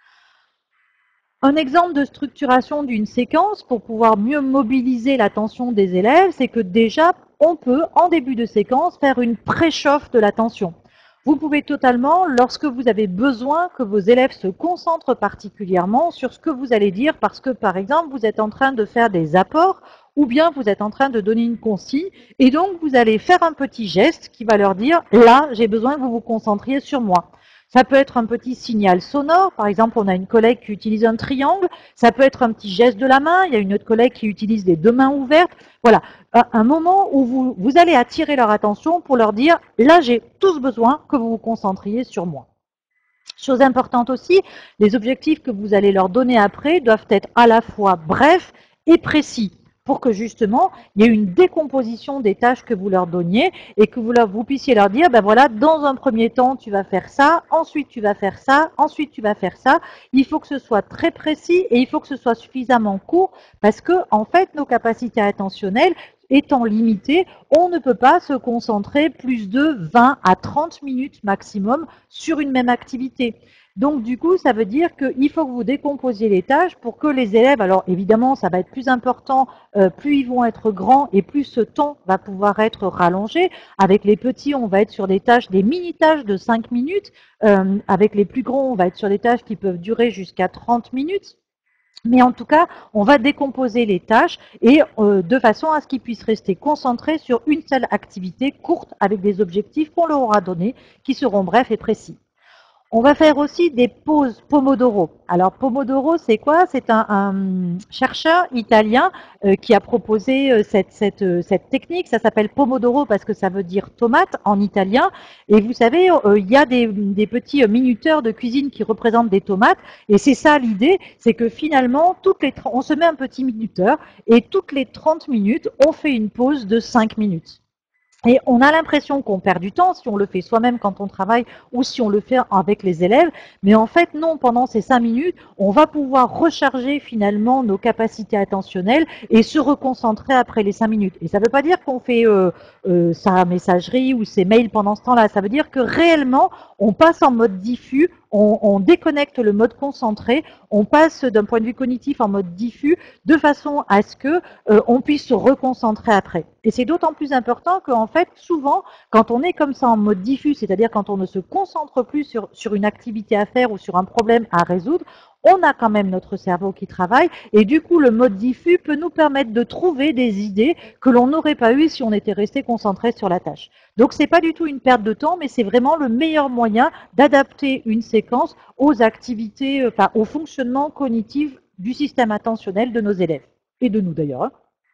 Un exemple de structuration d'une séquence pour pouvoir mieux mobiliser l'attention des élèves, c'est que déjà, on peut, en début de séquence, faire une préchauffe de l'attention. Vous pouvez totalement, lorsque vous avez besoin que vos élèves se concentrent particulièrement sur ce que vous allez dire, parce que, par exemple, vous êtes en train de faire des apports, ou bien vous êtes en train de donner une consigne, et donc vous allez faire un petit geste qui va leur dire « là, j'ai besoin que vous vous concentriez sur moi ». Ça peut être un petit signal sonore, par exemple, on a une collègue qui utilise un triangle, ça peut être un petit geste de la main, il y a une autre collègue qui utilise les deux mains ouvertes. Voilà, un moment où vous, vous allez attirer leur attention pour leur dire « là, j'ai tous besoin que vous vous concentriez sur moi ». Chose importante aussi, les objectifs que vous allez leur donner après doivent être à la fois brefs et précis, pour que justement, il y ait une décomposition des tâches que vous leur donniez et que vous, leur, vous puissiez leur dire, ben voilà, dans un premier temps, tu vas faire ça, ensuite tu vas faire ça, ensuite tu vas faire ça. Il faut que ce soit très précis et il faut que ce soit suffisamment court parce que, en fait, nos capacités attentionnelles étant limitées, on ne peut pas se concentrer plus de vingt à trente minutes maximum sur une même activité. Donc du coup, ça veut dire qu'il faut que vous décomposiez les tâches pour que les élèves, alors évidemment, ça va être plus important, euh, plus ils vont être grands et plus ce temps va pouvoir être rallongé. Avec les petits, on va être sur des tâches, des mini-tâches de cinq minutes. Euh, avec les plus grands, on va être sur des tâches qui peuvent durer jusqu'à trente minutes. Mais en tout cas, on va décomposer les tâches et euh, de façon à ce qu'ils puissent rester concentrés sur une seule activité courte avec des objectifs qu'on leur aura donnés qui seront brefs et précis. On va faire aussi des pauses Pomodoro. Alors Pomodoro, c'est quoi? C'est un, un chercheur italien euh, qui a proposé euh, cette, cette, euh, cette technique. Ça s'appelle Pomodoro parce que ça veut dire tomate en italien. Et vous savez, euh, il y a des, des petits minuteurs de cuisine qui représentent des tomates. Et c'est ça l'idée, c'est que finalement, toutes les, on se met un petit minuteur et toutes les trente minutes, on fait une pause de cinq minutes. Et on a l'impression qu'on perd du temps si on le fait soi-même quand on travaille ou si on le fait avec les élèves. Mais en fait, non, pendant ces cinq minutes, on va pouvoir recharger finalement nos capacités attentionnelles et se reconcentrer après les cinq minutes. Et ça ne veut pas dire qu'on fait euh, euh, sa messagerie ou ses mails pendant ce temps-là. Ça veut dire que réellement, on passe en mode diffus, on, on déconnecte le mode concentré, on passe d'un point de vue cognitif en mode diffus de façon à ce que euh, on puisse se reconcentrer après. Et c'est d'autant plus important qu'en fait, souvent, quand on est comme ça en mode diffus, c'est-à-dire quand on ne se concentre plus sur, sur une activité à faire ou sur un problème à résoudre, on a quand même notre cerveau qui travaille et du coup, le mode diffus peut nous permettre de trouver des idées que l'on n'aurait pas eues si on était resté concentré sur la tâche. Donc, ce n'est pas du tout une perte de temps, mais c'est vraiment le meilleur moyen d'adapter une séquence aux activités, enfin, au fonctionnement cognitif du système attentionnel de nos élèves et de nous d'ailleurs.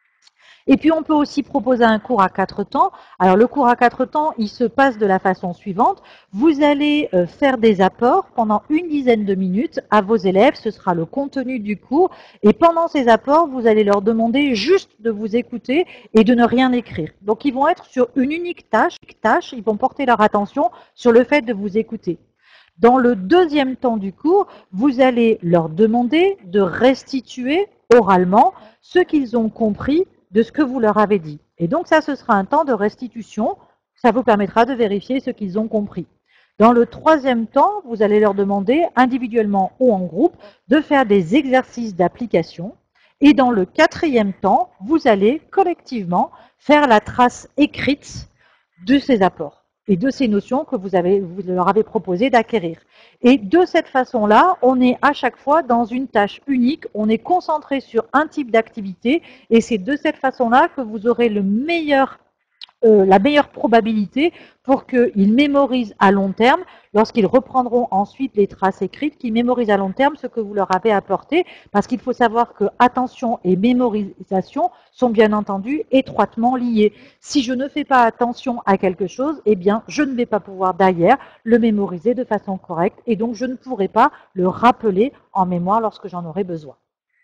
Et puis, on peut aussi proposer un cours à quatre temps. Alors, le cours à quatre temps, il se passe de la façon suivante. Vous allez faire des apports pendant une dizaine de minutes à vos élèves. Ce sera le contenu du cours. Et pendant ces apports, vous allez leur demander juste de vous écouter et de ne rien écrire. Donc, ils vont être sur une unique tâche. tâche ils vont porter leur attention sur le fait de vous écouter. Dans le deuxième temps du cours, vous allez leur demander de restituer oralement ce qu'ils ont compris de ce que vous leur avez dit. Et donc ça, ce sera un temps de restitution. Ça vous permettra de vérifier ce qu'ils ont compris. Dans le troisième temps, vous allez leur demander, individuellement ou en groupe, de faire des exercices d'application. Et dans le quatrième temps, vous allez collectivement faire la trace écrite de ces apports et de ces notions que vous, avez, vous leur avez proposé d'acquérir. Et de cette façon-là, on est à chaque fois dans une tâche unique, on est concentré sur un type d'activité, et c'est de cette façon-là que vous aurez le meilleur euh, la meilleure probabilité pour qu'ils mémorisent à long terme, lorsqu'ils reprendront ensuite les traces écrites, qu'ils mémorisent à long terme ce que vous leur avez apporté, parce qu'il faut savoir que attention et mémorisation sont bien entendu étroitement liés. Si je ne fais pas attention à quelque chose, eh bien, je ne vais pas pouvoir derrière le mémoriser de façon correcte, et donc je ne pourrai pas le rappeler en mémoire lorsque j'en aurai besoin.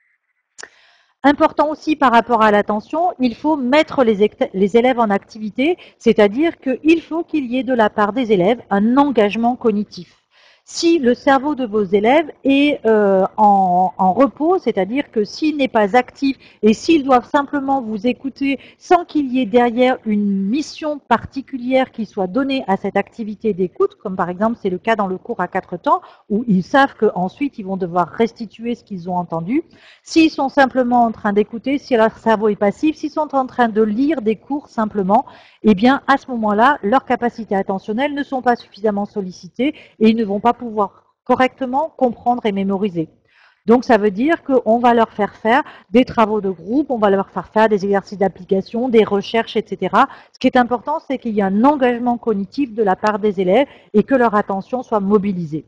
Important aussi par rapport à l'attention, il faut mettre les, les élèves en activité, c'est-à-dire qu'il faut qu'il y ait de la part des élèves un engagement cognitif. Si le cerveau de vos élèves est euh, en, en repos, c'est-à-dire que s'il n'est pas actif et s'ils doivent simplement vous écouter sans qu'il y ait derrière une mission particulière qui soit donnée à cette activité d'écoute, comme par exemple c'est le cas dans le cours à quatre temps, où ils savent qu'ensuite ils vont devoir restituer ce qu'ils ont entendu, s'ils sont simplement en train d'écouter, si leur cerveau est passif, s'ils sont en train de lire des cours simplement, eh bien à ce moment-là, leurs capacités attentionnelles ne sont pas suffisamment sollicitées et ils ne vont pas pouvoir correctement comprendre et mémoriser. Donc ça veut dire qu'on va leur faire faire des travaux de groupe, on va leur faire faire des exercices d'application, des recherches, et cetera. Ce qui est important, c'est qu'il y ait un engagement cognitif de la part des élèves et que leur attention soit mobilisée.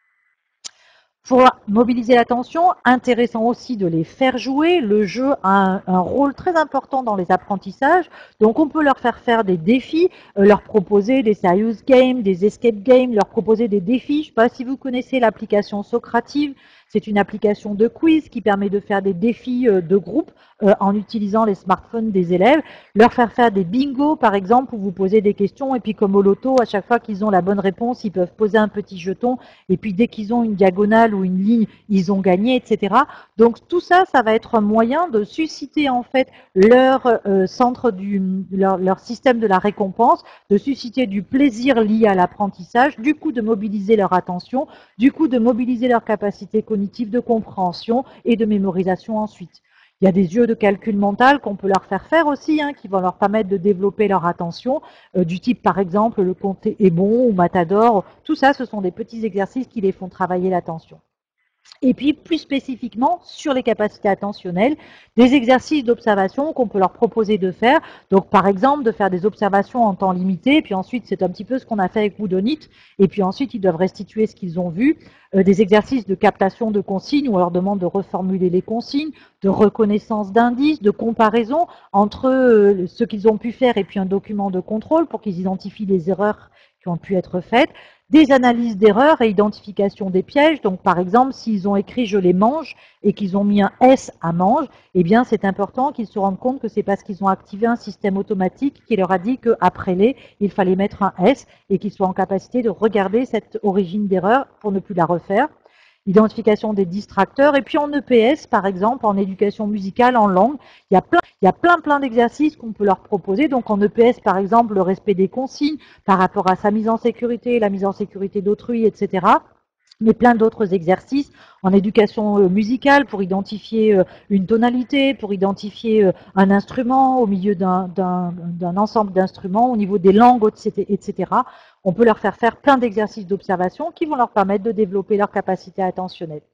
Pour mobiliser l'attention, intéressant aussi de les faire jouer. Le jeu a un, un, rôle très important dans les apprentissages. Donc on peut leur faire faire des défis, euh, leur proposer des serious games, des escape games, leur proposer des défis. Je ne sais pas si vous connaissez l'application Socrative. C'est une application de quiz qui permet de faire des défis de groupe euh, en utilisant les smartphones des élèves. Leur faire faire des bingos, par exemple, où vous posez des questions et puis comme au loto, à chaque fois qu'ils ont la bonne réponse, ils peuvent poser un petit jeton et puis dès qu'ils ont une diagonale ou une ligne, ils ont gagné, et cetera. Donc tout ça, ça va être un moyen de susciter en fait leur euh, centre du leur, leur système de la récompense, de susciter du plaisir lié à l'apprentissage, du coup de mobiliser leur attention, du coup de mobiliser leur capacité cognitive de compréhension et de mémorisation ensuite. Il y a des jeux de calcul mental qu'on peut leur faire faire aussi, hein, qui vont leur permettre de développer leur attention, euh, du type par exemple le compte est bon ou Matador. Tout ça, ce sont des petits exercices qui les font travailler l'attention. Et puis, plus spécifiquement, sur les capacités attentionnelles, des exercices d'observation qu'on peut leur proposer de faire. Donc, par exemple, de faire des observations en temps limité, et puis ensuite, c'est un petit peu ce qu'on a fait avec Woodonit, et puis ensuite, ils doivent restituer ce qu'ils ont vu. Euh, des exercices de captation de consignes, où on leur demande de reformuler les consignes, de reconnaissance d'indices, de comparaison entre euh, ce qu'ils ont pu faire et puis un document de contrôle pour qu'ils identifient les erreurs qui ont pu être faites. Des analyses d'erreurs et identification des pièges. Donc, par exemple, s'ils ont écrit « je les mange » et qu'ils ont mis un S à « mange », eh bien, c'est important qu'ils se rendent compte que c'est parce qu'ils ont activé un système automatique qui leur a dit qu'après les, il fallait mettre un S et qu'ils soient en capacité de regarder cette origine d'erreur pour ne plus la refaire. Identification des distracteurs. Et puis en E P S, par exemple, en éducation musicale, en langue, il y a plein, il y a plein, plein d'exercices qu'on peut leur proposer. Donc en E P S, par exemple, le respect des consignes par rapport à sa mise en sécurité, la mise en sécurité d'autrui, et cetera. Mais plein d'autres exercices en éducation musicale pour identifier une tonalité, pour identifier un instrument au milieu d'un d'un ensemble d'instruments, au niveau des langues, et cetera. On peut leur faire faire plein d'exercices d'observation qui vont leur permettre de développer leur capacité attentionnelle.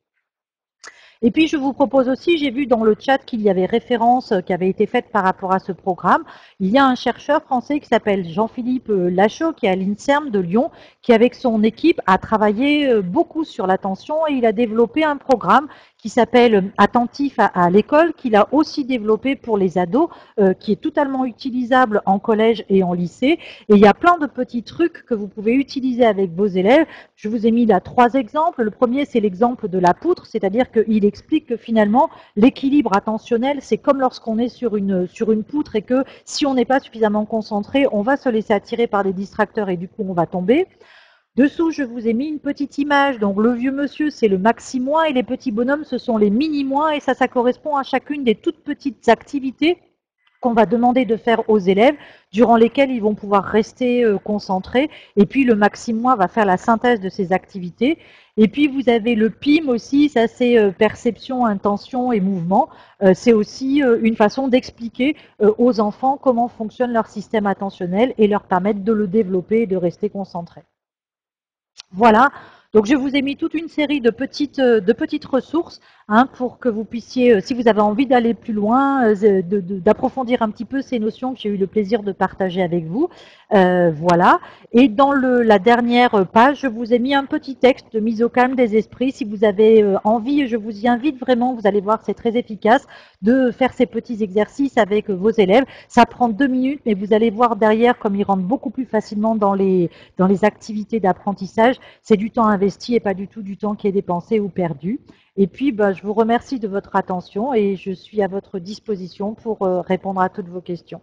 Et puis je vous propose aussi, j'ai vu dans le chat qu'il y avait référence qui avait été faite par rapport à ce programme. Il y a un chercheur français qui s'appelle Jean-Philippe Lachaud, qui est à l'INSERM de Lyon, qui avec son équipe a travaillé beaucoup sur l'attention et il a développé un programme qui s'appelle Attentif à, à l'école, qu'il a aussi développé pour les ados, euh, qui est totalement utilisable en collège et en lycée. Et il y a plein de petits trucs que vous pouvez utiliser avec vos élèves. Je vous ai mis là trois exemples. Le premier, c'est l'exemple de la poutre, c'est-à-dire qu'il explique que finalement, l'équilibre attentionnel, c'est comme lorsqu'on est sur une, sur une poutre et que si on n'est pas suffisamment concentré, on va se laisser attirer par des distracteurs et du coup, on va tomber. Dessous, je vous ai mis une petite image. Donc, le vieux monsieur, c'est le maxi-moins et les petits bonhommes, ce sont les mini-moins. Et ça, ça correspond à chacune des toutes petites activités qu'on va demander de faire aux élèves, durant lesquelles ils vont pouvoir rester euh, concentrés. Et puis, le maxi-moins va faire la synthèse de ces activités. Et puis, vous avez le P I M aussi, ça c'est euh, perception, intention et mouvement. Euh, c'est aussi euh, une façon d'expliquer euh, aux enfants comment fonctionne leur système attentionnel et leur permettre de le développer et de rester concentrés. Voilà, Donc je vous ai mis toute une série de petites, de petites ressources hein, pour que vous puissiez, si vous avez envie d'aller plus loin, d'approfondir un petit peu ces notions que j'ai eu le plaisir de partager avec vous. Euh, voilà. Et dans le, la dernière page, je vous ai mis un petit texte de mise au calme des esprits. Si vous avez envie, je vous y invite vraiment, vous allez voir, c'est très efficace, de faire ces petits exercices avec vos élèves. Ça prend deux minutes, mais vous allez voir derrière comme ils rentrent beaucoup plus facilement dans les, dans les activités d'apprentissage. C'est du temps investi et pas du tout du temps qui est dépensé ou perdu. Et puis, ben, je vous remercie de votre attention et je suis à votre disposition pour euh, répondre à toutes vos questions.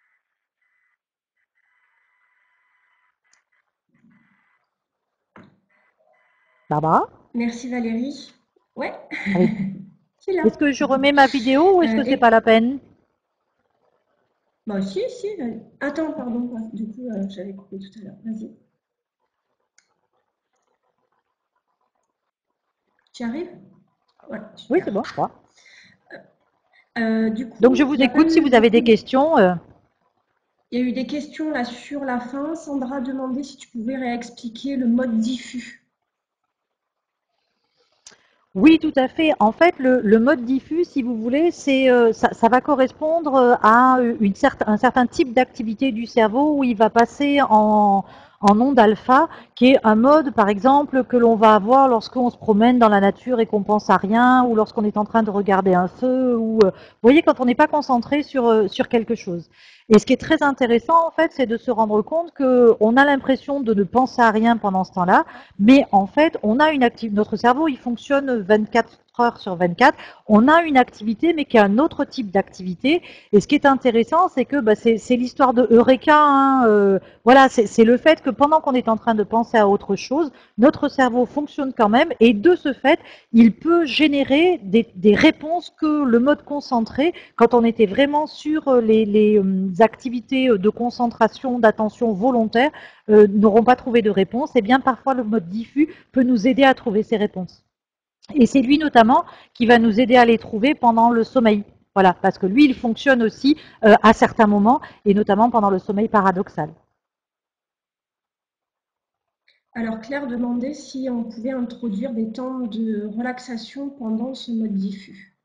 Barbara? Merci Valérie. Ouais. Oui. Est-ce que je remets ma vidéo ou est-ce que euh, c'est et... pas la peine? Bah si, si. Attends, pardon. Du coup, euh, j'avais coupé tout à l'heure. Vas-y. Tu arrives? Ouais, oui, c'est bon, je crois. Euh, du coup, donc je vous écoute si vous avez des questions. Euh... Il y a eu des questions là sur la fin. Sandra demandait si tu pouvais réexpliquer le mode diffus. Oui, tout à fait. En fait, le, le mode diffus, si vous voulez, c'est euh, ça, ça va correspondre à une certain, un certain type d'activité du cerveau où il va passer en, en onde alpha, qui est un mode, par exemple, que l'on va avoir lorsqu'on se promène dans la nature et qu'on pense à rien, ou lorsqu'on est en train de regarder un feu, ou euh, vous voyez, quand on n'est pas concentré sur, euh, sur quelque chose. Et ce qui est très intéressant, en fait, c'est de se rendre compte qu'on a l'impression de ne penser à rien pendant ce temps-là, mais en fait, on a une activité. Notre cerveau, il fonctionne vingt-quatre heures sur vingt-quatre. On a une activité, mais qui est un autre type d'activité. Et ce qui est intéressant, c'est que bah, c'est l'histoire de Eureka. Hein, euh, voilà, c'est le fait que pendant qu'on est en train de penser à autre chose, notre cerveau fonctionne quand même, et de ce fait, il peut générer des, des réponses que le mode concentré, quand on était vraiment sur les, les euh, activités de concentration, d'attention volontaire, euh, n'auront pas trouvé de réponse. Et bien parfois le mode diffus peut nous aider à trouver ces réponses. Et c'est lui notamment qui va nous aider à les trouver pendant le sommeil. Voilà, parce que lui, il fonctionne aussi euh, à certains moments, et notamment pendant le sommeil paradoxal. Alors Claire demandait si on pouvait introduire des temps de relaxation pendant ce mode diffus.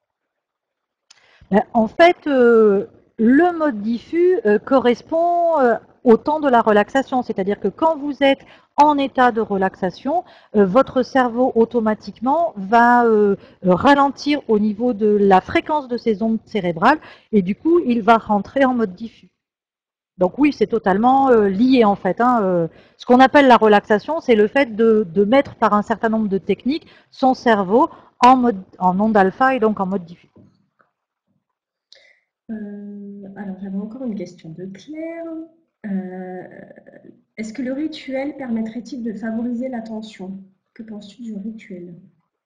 En fait, euh, le mode diffus euh, correspond euh, au temps de la relaxation, c'est-à-dire que quand vous êtes en état de relaxation, euh, votre cerveau automatiquement va euh, ralentir au niveau de la fréquence de ses ondes cérébrales et du coup, il va rentrer en mode diffus. Donc oui, c'est totalement euh, lié en fait. Hein, euh, ce qu'on appelle la relaxation, c'est le fait de, de mettre par un certain nombre de techniques son cerveau en mode en onde alpha et donc en mode diffus. Euh, alors, j'avais encore une question de Claire. Euh, Est-ce que le rituel permettrait-il de favoriser l'attention? Que penses-tu du rituel?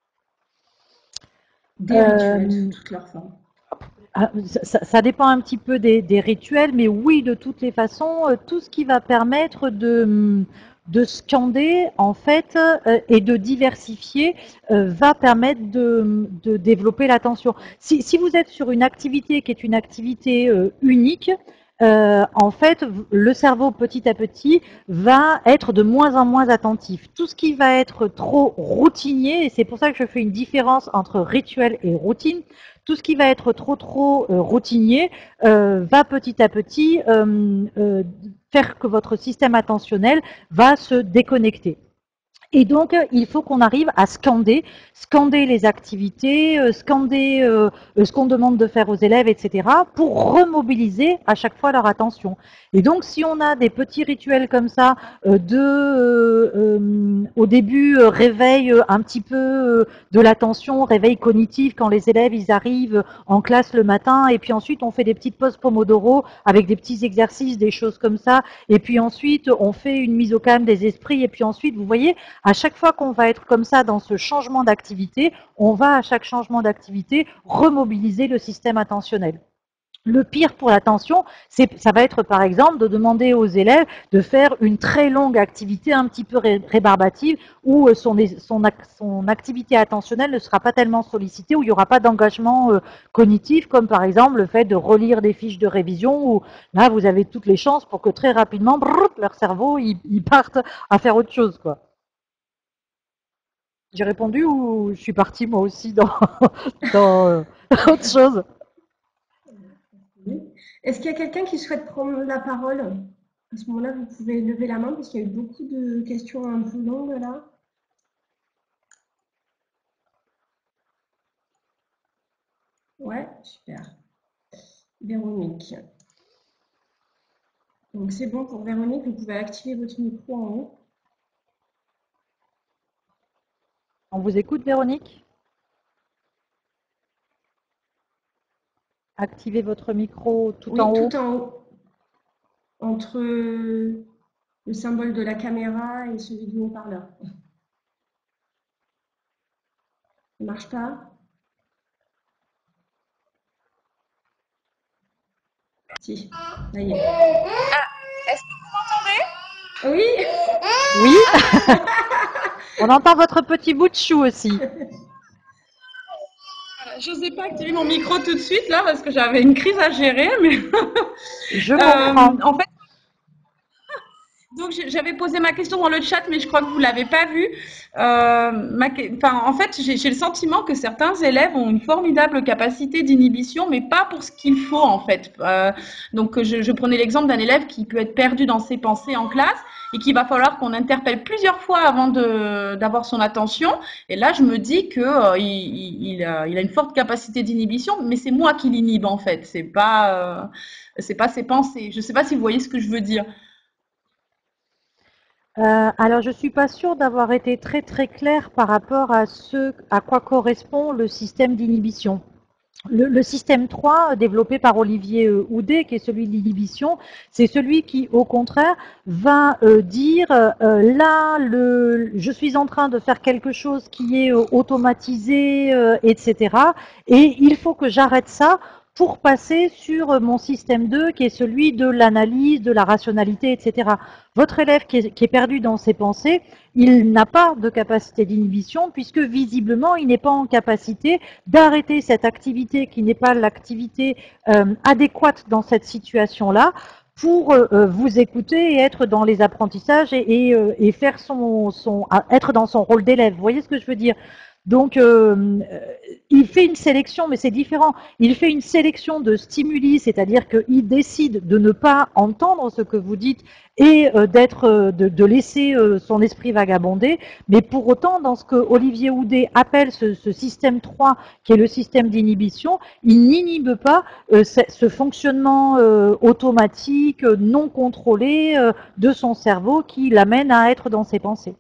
Des euh, rituels sous toutes leurs formes. Ça, ça dépend un petit peu des, des rituels, mais oui, de toutes les façons, tout ce qui va permettre de, de scander en fait euh, et de diversifier euh, va permettre de, de développer l'attention. Si, si vous êtes sur une activité qui est une activité euh, unique, euh, en fait, le cerveau petit à petit va être de moins en moins attentif. Tout ce qui va être trop routinier, et c'est pour ça que je fais une différence entre rituel et routine, tout ce qui va être trop trop euh, routinier euh, va petit à petit euh, euh, faire que votre système attentionnel va se déconnecter. Et donc, il faut qu'on arrive à scander, scander les activités, euh, scander euh, ce qu'on demande de faire aux élèves, et cetera, pour remobiliser à chaque fois leur attention. Et donc, si on a des petits rituels comme ça, euh, de, euh, euh, au début, euh, réveil un petit peu euh, de l'attention, réveil cognitif, quand les élèves, ils arrivent en classe le matin, et puis ensuite, on fait des petites pauses Pomodoro avec des petits exercices, des choses comme ça, et puis ensuite, on fait une mise au calme des esprits, et puis ensuite, vous voyez, à chaque fois qu'on va être comme ça dans ce changement d'activité, on va à chaque changement d'activité remobiliser le système attentionnel. Le pire pour l'attention, ça va être par exemple de demander aux élèves de faire une très longue activité un petit peu rébarbative où son, son, son activité attentionnelle ne sera pas tellement sollicitée, où il n'y aura pas d'engagement euh, cognitif, comme par exemple le fait de relire des fiches de révision, où là vous avez toutes les chances pour que très rapidement, brrr, leur cerveau, ils, ils partent à faire autre chose, quoi. J'ai répondu ou je suis partie moi aussi dans, dans euh, autre chose? Oui. Est-ce qu'il y a quelqu'un qui souhaite prendre la parole? À ce moment-là, vous pouvez lever la main parce qu'il y a eu beaucoup de questions un peu longues là. Ouais, super. Véronique. Donc c'est bon pour Véronique, vous pouvez activer votre micro en haut. On vous écoute, Véronique? Activez votre micro tout en Oui, haut. tout en haut, entre le symbole de la caméra et celui du haut-parleur. Ça marche pas? Si, ça y est. Est-ce que vous m'entendez? Oui. Oui, on entend votre petit bout de chou aussi. Je n'osais pas activer mon micro tout de suite là parce que j'avais une crise à gérer, mais Je euh, comprends. en fait, donc j'avais posé ma question dans le chat, mais je crois que vous l'avez pas vue. Euh, ma... enfin, en fait, j'ai le sentiment que certains élèves ont une formidable capacité d'inhibition, mais pas pour ce qu'il faut en fait. Euh, donc je, je prenais l'exemple d'un élève qui peut être perdu dans ses pensées en classe et qu'il va falloir qu'on interpelle plusieurs fois avant de d'avoir son attention. Et là, je me dis que euh, il, il, il, a, il a une forte capacité d'inhibition, mais c'est moi qui l'inhibe en fait. C'est pas euh, c'est pas ses pensées. Je sais pas si vous voyez ce que je veux dire. Euh, alors, je suis pas sûre d'avoir été très très claire par rapport à ce à quoi correspond le système d'inhibition. Le, le système trois, développé par Olivier euh, Houdet, qui est celui de l'inhibition, c'est celui qui, au contraire, va euh, dire euh, là, le, je suis en train de faire quelque chose qui est euh, automatisé, euh, et cetera. Et il faut que j'arrête ça pour passer sur mon système deux, qui est celui de l'analyse, de la rationalité, et cetera. Votre élève qui est, qui est perdu dans ses pensées, il n'a pas de capacité d'inhibition, puisque visiblement, il n'est pas en capacité d'arrêter cette activité qui n'est pas l'activité euh, adéquate dans cette situation-là pour euh, vous écouter et être dans les apprentissages et, et, euh, et faire son, son, être dans son rôle d'élève. Vous voyez ce que je veux dire? Donc, euh, il fait une sélection, mais c'est différent. Il fait une sélection de stimuli, c'est-à-dire qu'il décide de ne pas entendre ce que vous dites et euh, d'être, euh, de, de laisser euh, son esprit vagabonder. Mais pour autant, dans ce que Olivier Houdet appelle ce, ce système trois, qui est le système d'inhibition, il n'inhibe pas euh, ce, ce fonctionnement euh, automatique, non contrôlé euh, de son cerveau qui l'amène à être dans ses pensées.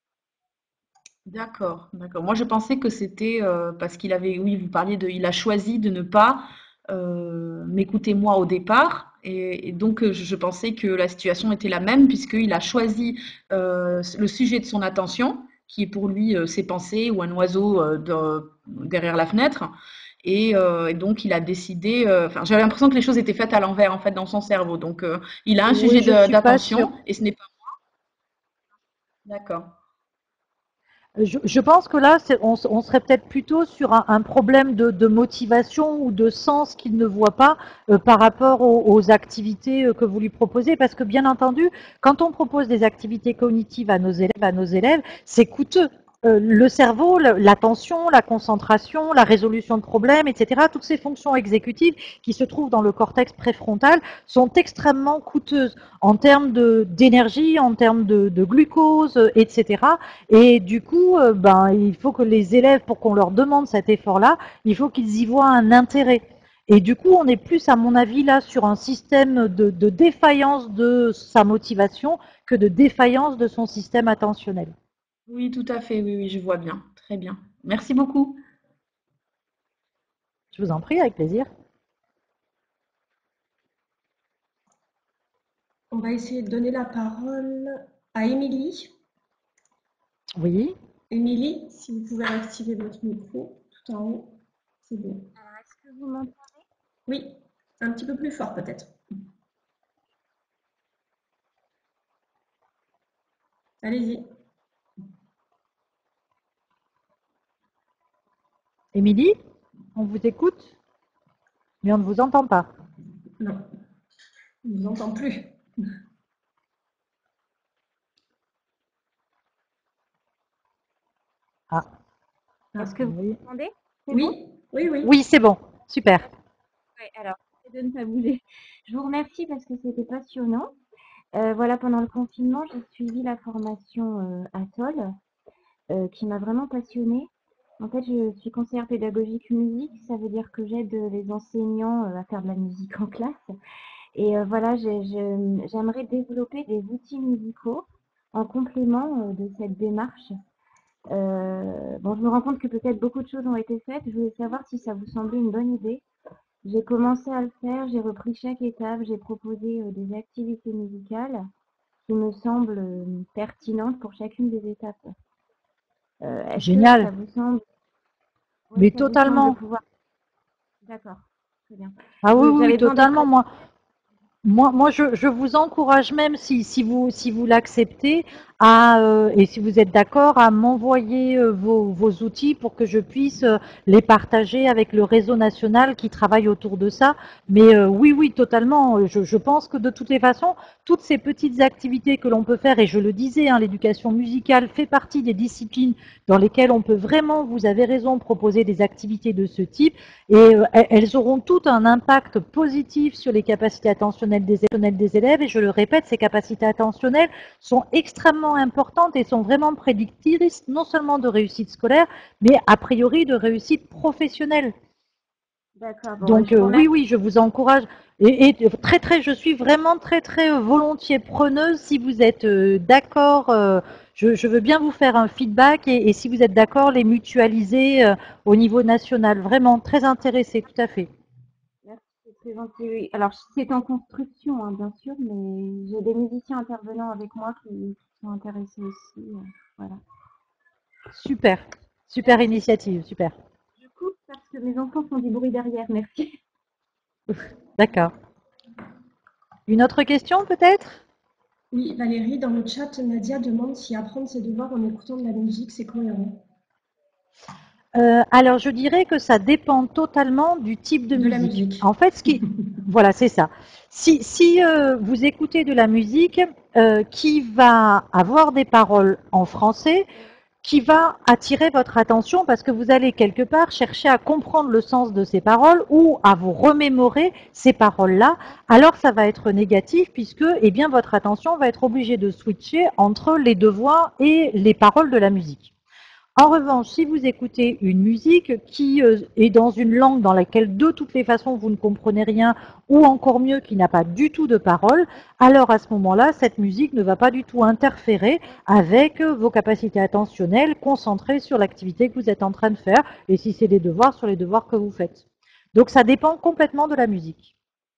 D'accord, d'accord. Moi, je pensais que c'était euh, parce qu'il avait, oui, vous parliez de, il a choisi de ne pas euh, m'écouter moi au départ, et, et donc euh, je, je pensais que la situation était la même puisqu'il a choisi euh, le sujet de son attention, qui est pour lui euh, ses pensées ou un oiseau euh, de- derrière la fenêtre, et, euh, et donc il a décidé. euh, Enfin, j'avais l'impression que les choses étaient faites à l'envers en fait dans son cerveau. Donc euh, il a un Oui, sujet je de- suis pas sûre. d'attention et ce n'est pas. D'accord. Je, je pense que là, c'est- on, on serait peut-être plutôt sur un, un problème de, de motivation ou de sens qu'il ne voit pas euh, par rapport aux, aux activités euh, que vous lui proposez. Parce que bien entendu, quand on propose des activités cognitives à nos élèves, à nos élèves, c'est coûteux. Euh, le cerveau, le- l'attention, la concentration, la résolution de problèmes, et cetera, toutes ces fonctions exécutives qui se trouvent dans le cortex préfrontal sont extrêmement coûteuses en termes de- d'énergie, en termes de, de glucose, euh, et cetera. Et du coup, euh, ben, il faut que les élèves, pour qu'on leur demande cet effort-là, il faut qu'ils y voient un intérêt. Et du coup, on est plus, à mon avis, là, sur un système de, de défaillance de sa motivation que de défaillance de son système attentionnel. Oui, tout à fait. Oui, oui, je vois bien. Très bien. Merci beaucoup. Je vous en prie, avec plaisir. On va essayer de donner la parole à Émilie. Oui. Émilie, si vous pouvez activer votre micro tout en haut, c'est bon. Alors, est-ce que vous m'entendez? Oui, un petit peu plus fort peut-être. Allez-y. Émilie, on vous écoute, mais on ne vous entend pas. Non, on ne vous entend plus. Ah, Est-ce que vous oui. m'entendez? C'est bon? Oui, oui, oui. Oui, c'est bon. Super. Oui, alors, j'essaie de ne pas bouger. Je vous remercie parce que c'était passionnant. Euh, voilà, pendant le confinement, j'ai suivi la formation euh, A T O L, euh, qui m'a vraiment passionnée. En fait, je suis conseillère pédagogique musique, ça veut dire que j'aide les enseignants euh, à faire de la musique en classe. Et euh, voilà, j'ai- je- j'aimerais développer des outils musicaux en complément euh, de cette démarche. Euh, bon, je me rends compte que peut-être beaucoup de choses ont été faites. Je voulais savoir si ça vous semblait une bonne idée. J'ai commencé à le faire, j'ai repris chaque étape, j'ai proposé euh, des activités musicales qui me semblent euh, pertinentes pour chacune des étapes. Euh, est-ce que ça Génial. vous semble, oui, Mais ça vous semble de totalement. pouvoir. D'accord, très bien. Ah oui, Je- oui, oui, J'avais besoin d'être. totalement. Moi, Moi, moi je, je vous encourage même, si, si vous, si vous l'acceptez, à, euh, et si vous êtes d'accord, à m'envoyer euh, vos, vos outils pour que je puisse euh, les partager avec le réseau national qui travaille autour de ça. Mais euh, oui, oui, totalement. Je, je pense que de toutes les façons, toutes ces petites activités que l'on peut faire, et je le disais, hein, l'éducation musicale fait partie des disciplines dans lesquelles on peut vraiment, vous avez raison, proposer des activités de ce type. Et euh, elles auront toutes un impact positif sur les capacités attentionnelles des, des élèves. Et je le répète, ces capacités attentionnelles sont extrêmement importantes et sont vraiment prédictrices non seulement de réussite scolaire, mais a priori de réussite professionnelle. D'accord, bon, ouais, Donc je vous euh, oui, remercie. oui, je vous encourage. Et, et très, très, je suis vraiment très, très euh, volontiers preneuse. Si vous êtes euh, d'accord, euh, je, je veux bien vous faire un feedback et, et si vous êtes d'accord, les mutualiser euh, au niveau national. Vraiment très intéressée, tout à fait. Merci, c'est très gentil. Oui. Alors, c'est en construction, hein, bien sûr, mais j'ai des musiciens intervenants avec moi qui, qui sont intéressés aussi. euh, voilà. Super, super Merci. initiative, super. Je coupe parce que mes enfants font du bruit derrière. Merci. D'accord. Une autre question peut-être? Oui, Valérie, dans le chat, Nadia demande si apprendre ses devoirs en écoutant de la musique, c'est cohérent. Euh, alors je dirais que ça dépend totalement du type de De la musique. musique. En fait, ce qui, voilà, c'est ça. Si, si euh, vous écoutez de la musique euh, qui va avoir des paroles en français, qui va attirer votre attention parce que vous allez quelque part chercher à comprendre le sens de ces paroles ou à vous remémorer ces paroles-là, alors ça va être négatif puisque eh bien, votre attention va être obligée de switcher entre les devoirs et les paroles de la musique. En revanche, si vous écoutez une musique qui euh, est dans une langue dans laquelle de toutes les façons vous ne comprenez rien, ou encore mieux qui n'a pas du tout de paroles, alors à ce moment-là, cette musique ne va pas du tout interférer avec euh, vos capacités attentionnelles concentrées sur l'activité que vous êtes en train de faire, et si c'est des devoirs, sur les devoirs que vous faites. Donc ça dépend complètement de la musique.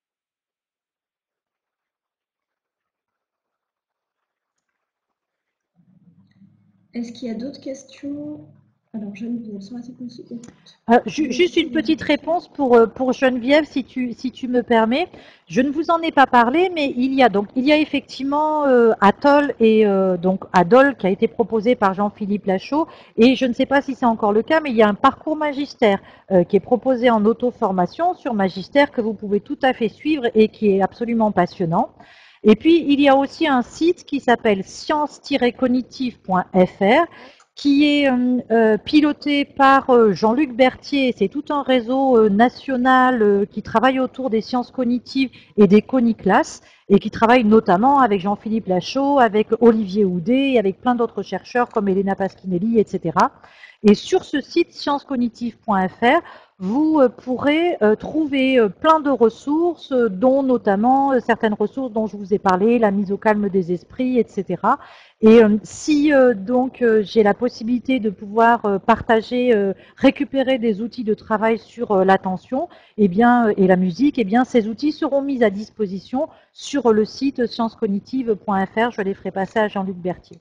Est-ce qu'il y a d'autres questions? Alors, Geneviève, sur la séquence écoute. Euh, juste une petite réponse pour, euh, pour Geneviève, si tu, si tu me permets. Je ne vous en ai pas parlé, mais il y a donc il y a effectivement euh, Atoll et euh, donc Adol qui a été proposé par Jean-Philippe Lachaud. Et je ne sais pas si c'est encore le cas, mais il y a un parcours magistère euh, qui est proposé en auto-formation sur magistère que vous pouvez tout à fait suivre et qui est absolument passionnant. Et puis, il y a aussi un site qui s'appelle science tiret cognitive point F R qui est euh, euh, piloté par euh, Jean-Luc Berthier. C'est tout un réseau euh, national euh, qui travaille autour des sciences cognitives et des coniclasses et qui travaille notamment avec Jean-Philippe Lachaud, avec Olivier Houdet et avec plein d'autres chercheurs comme Elena Pasquinelli, et cetera. Et sur ce site science cognitive point F R, vous euh, pourrez euh, trouver euh, plein de ressources, euh, dont notamment euh, certaines ressources dont je vous ai parlé, la mise au calme des esprits, et cetera. Et euh, si euh, donc euh, j'ai la possibilité de pouvoir euh, partager, euh, récupérer des outils de travail sur euh, l'attention, eh bien euh, et la musique, eh bien ces outils seront mis à disposition sur le site science cognitive point F R. Je les ferai passer à Jean-Luc Berthier.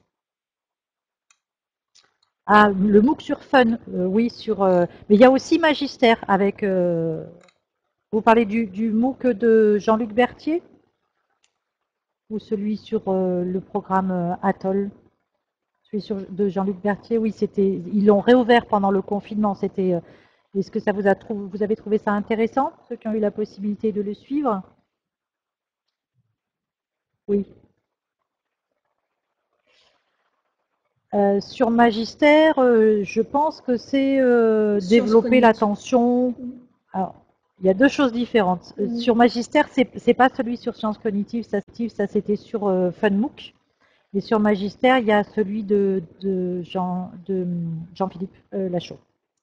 Ah, le MOOC sur Fun, euh, oui, sur. Euh, mais il y a aussi Magistère avec. Euh, vous parlez du, du MOOC de Jean-Luc Berthier ou celui sur euh, le programme euh, Atoll? Celui sur, de Jean-Luc Berthier, oui, c'était. Ils l'ont réouvert pendant le confinement. C'était. Euh, est-ce que ça vous a trouvé, vous avez trouvé ça intéressant, ceux qui ont eu la possibilité de le suivre? Oui. Euh, sur Magistère, euh, je pense que c'est euh, Sciences développer cognitives. l'attention. Alors, il y a deux choses différentes. Euh, Mm. Sur Magistère, c'est c'est pas celui sur sciences cognitives, ça, ça c'était sur euh, FunMOOC. Et sur Magistère, il y a celui de, de Jean, de Jean-Philippe euh, Lachaud.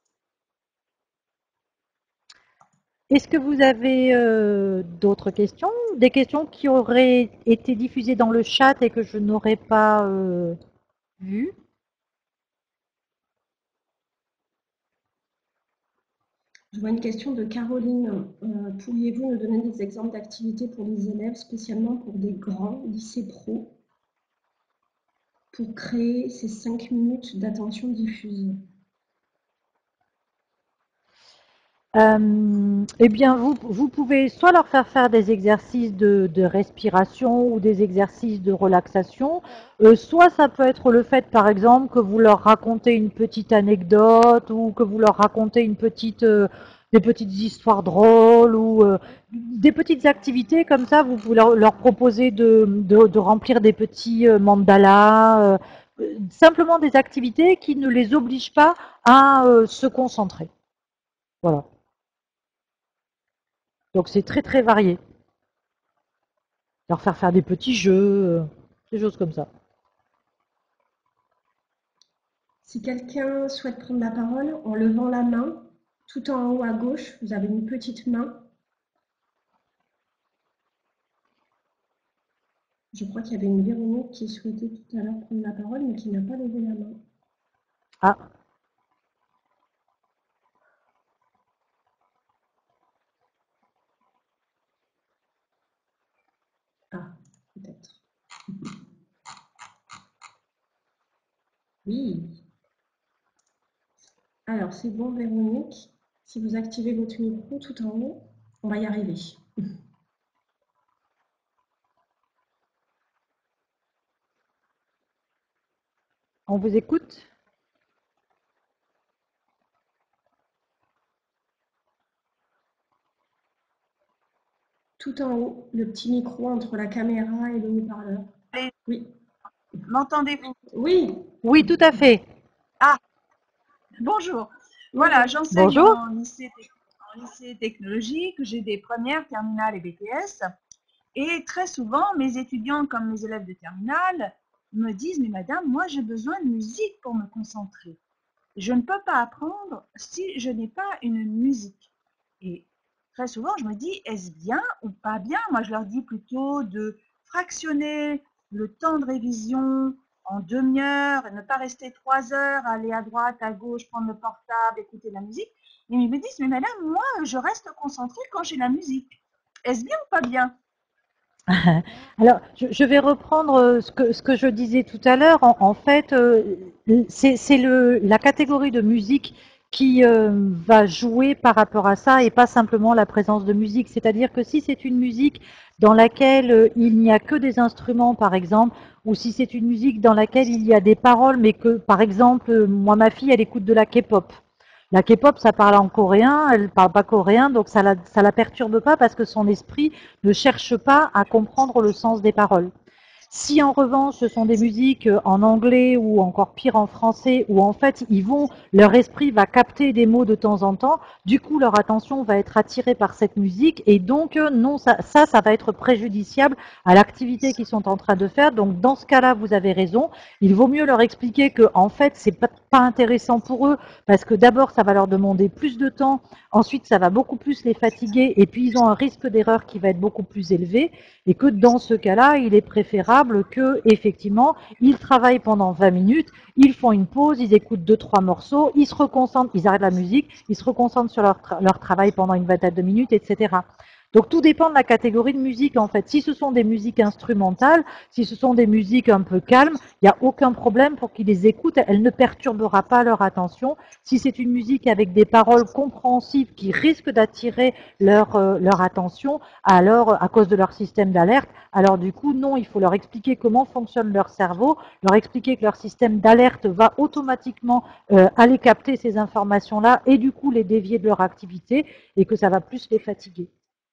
Est-ce que vous avez euh, d'autres questions? Des questions qui auraient été diffusées dans le chat et que je n'aurais pas euh, vues? Je vois une question de Caroline. Euh, pourriez-vous nous donner des exemples d'activités pour les élèves, spécialement pour des grands lycées pro, pour créer ces cinq minutes d'attention diffuse? Euh, eh bien, vous, vous pouvez soit leur faire faire des exercices de, de respiration ou des exercices de relaxation, euh, soit ça peut être le fait, par exemple, que vous leur racontez une petite anecdote ou que vous leur racontez une petite, euh, des petites histoires drôles ou euh, des petites activités comme ça. Vous pouvez leur, leur proposer de, de, de remplir des petits euh, mandalas, euh, simplement des activités qui ne les obligent pas à euh, se concentrer. Voilà. Donc c'est très très varié. Leur faire faire des petits jeux, euh, des choses comme ça. Si quelqu'un souhaite prendre la parole, en levant la main, tout en haut à gauche, vous avez une petite main. Je crois qu'il y avait une Véronique qui souhaitait tout à l'heure prendre la parole, mais qui n'a pas levé la main. Ah, Ah, peut-être. Oui. Alors, c'est bon, Véronique. Si vous activez votre micro tout en haut, on va y arriver. on vous écoute? Tout en haut, le petit micro entre la caméra et le haut-parleur. Oui. M'entendez-vous? Oui. Oui, tout à fait. Ah, bonjour. Voilà, j'enseigne Bonjour. en lycée, en lycée technologique, j'ai des premières, terminales et B T S. Et très souvent, mes étudiants comme mes élèves de terminale me disent, mais madame, moi j'ai besoin de musique pour me concentrer. Je ne peux pas apprendre si je n'ai pas une musique. Et très souvent, je me dis, est-ce bien ou pas bien? Moi, je leur dis plutôt de fractionner le temps de révision en demi-heure et ne pas rester trois heures, aller à droite, à gauche, prendre le portable, écouter la musique. Et ils me disent, mais madame, moi, je reste concentrée quand j'ai la musique. Est-ce bien ou pas bien? Alors, je, je vais reprendre euh, ce que, ce que je disais tout à l'heure. En, en fait, euh, c'est c'est le- la catégorie de musique qui euh, va jouer par rapport à ça et pas simplement la présence de musique. C'est-à-dire que si c'est une musique dans laquelle euh, il n'y a que des instruments, par exemple, ou si c'est une musique dans laquelle il y a des paroles, mais que, par exemple, euh, moi, ma fille, elle écoute de la K-pop. La K-pop, ça parle en coréen, elle ne parle pas coréen, donc ça la, ça la perturbe pas parce que son esprit ne cherche pas à comprendre le sens des paroles. Si en revanche ce sont des musiques en anglais ou encore pire en français, où en fait ils vont, leur esprit va capter des mots de temps en temps, du coup leur attention va être attirée par cette musique et donc non, ça, ça, ça va être préjudiciable à l'activité qu'ils sont en train de faire. Donc dans ce cas-là, vous avez raison. Il vaut mieux leur expliquer que en fait c'est pas, pas intéressant pour eux parce que d'abord ça va leur demander plus de temps, ensuite ça va beaucoup plus les fatiguer et puis ils ont un risque d'erreur qui va être beaucoup plus élevé et que dans ce cas-là, il est préférable que, effectivement, ils travaillent pendant vingt minutes, ils font une pause, ils écoutent deux, trois morceaux, ils se reconcentrent, ils arrêtent la musique, ils se reconcentrent sur leur, tra leur travail pendant une vingtaine de minutes, et cetera. Donc tout dépend de la catégorie de musique en fait. Si ce sont des musiques instrumentales, si ce sont des musiques un peu calmes, il n'y a aucun problème pour qu'ils les écoutent, elle ne perturbera pas leur attention. Si c'est une musique avec des paroles compréhensibles qui risquent d'attirer leur, euh, leur attention, alors à cause de leur système d'alerte, alors du coup non, il faut leur expliquer comment fonctionne leur cerveau, leur expliquer que leur système d'alerte va automatiquement euh, aller capter ces informations-là et du coup les dévier de leur activité et que ça va plus les fatiguer.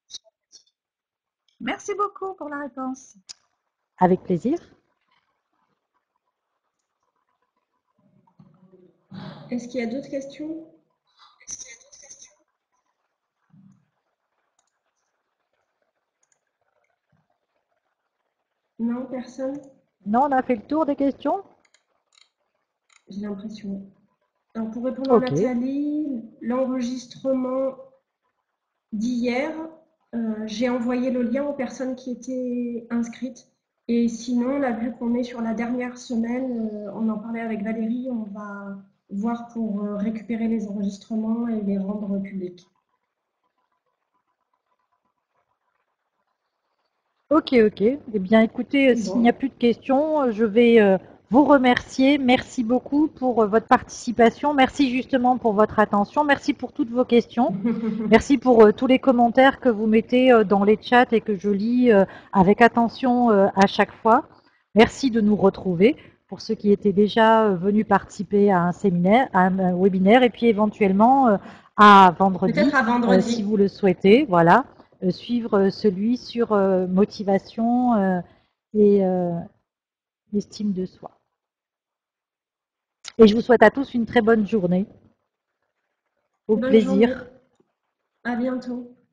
Merci beaucoup pour la réponse. Avec plaisir. Est-ce qu'il y a d'autres questions? Non, personne? Non, on a fait le tour des questions? J'ai l'impression. Alors, pour répondre à Ok. Nathalie, l'enregistrement d'hier, euh, j'ai envoyé le lien aux personnes qui étaient inscrites. Et sinon, là, vu qu'on est sur la dernière semaine, euh, on en parlait avec Valérie, on va voir pour euh, récupérer les enregistrements et les rendre publics. Ok, ok. Eh bien, écoutez, euh, C'est s'il n'y a bon. plus de questions, euh, je vais euh, vous remercier. Merci beaucoup pour euh, votre participation. Merci justement pour votre attention. Merci pour toutes vos questions. Merci pour euh, tous les commentaires que vous mettez euh, dans les chats et que je lis euh, avec attention euh, à chaque fois. Merci de nous retrouver pour ceux qui étaient déjà euh, venus participer à un séminaire, à un, un webinaire, et puis éventuellement euh, à vendredi, Peut-être à euh, si vendredi. vous le souhaitez. Voilà, euh, suivre euh, celui sur euh, motivation euh, et euh, estime de soi. Et je vous souhaite à tous une très bonne journée. Au Bonne journée. plaisir. À bientôt.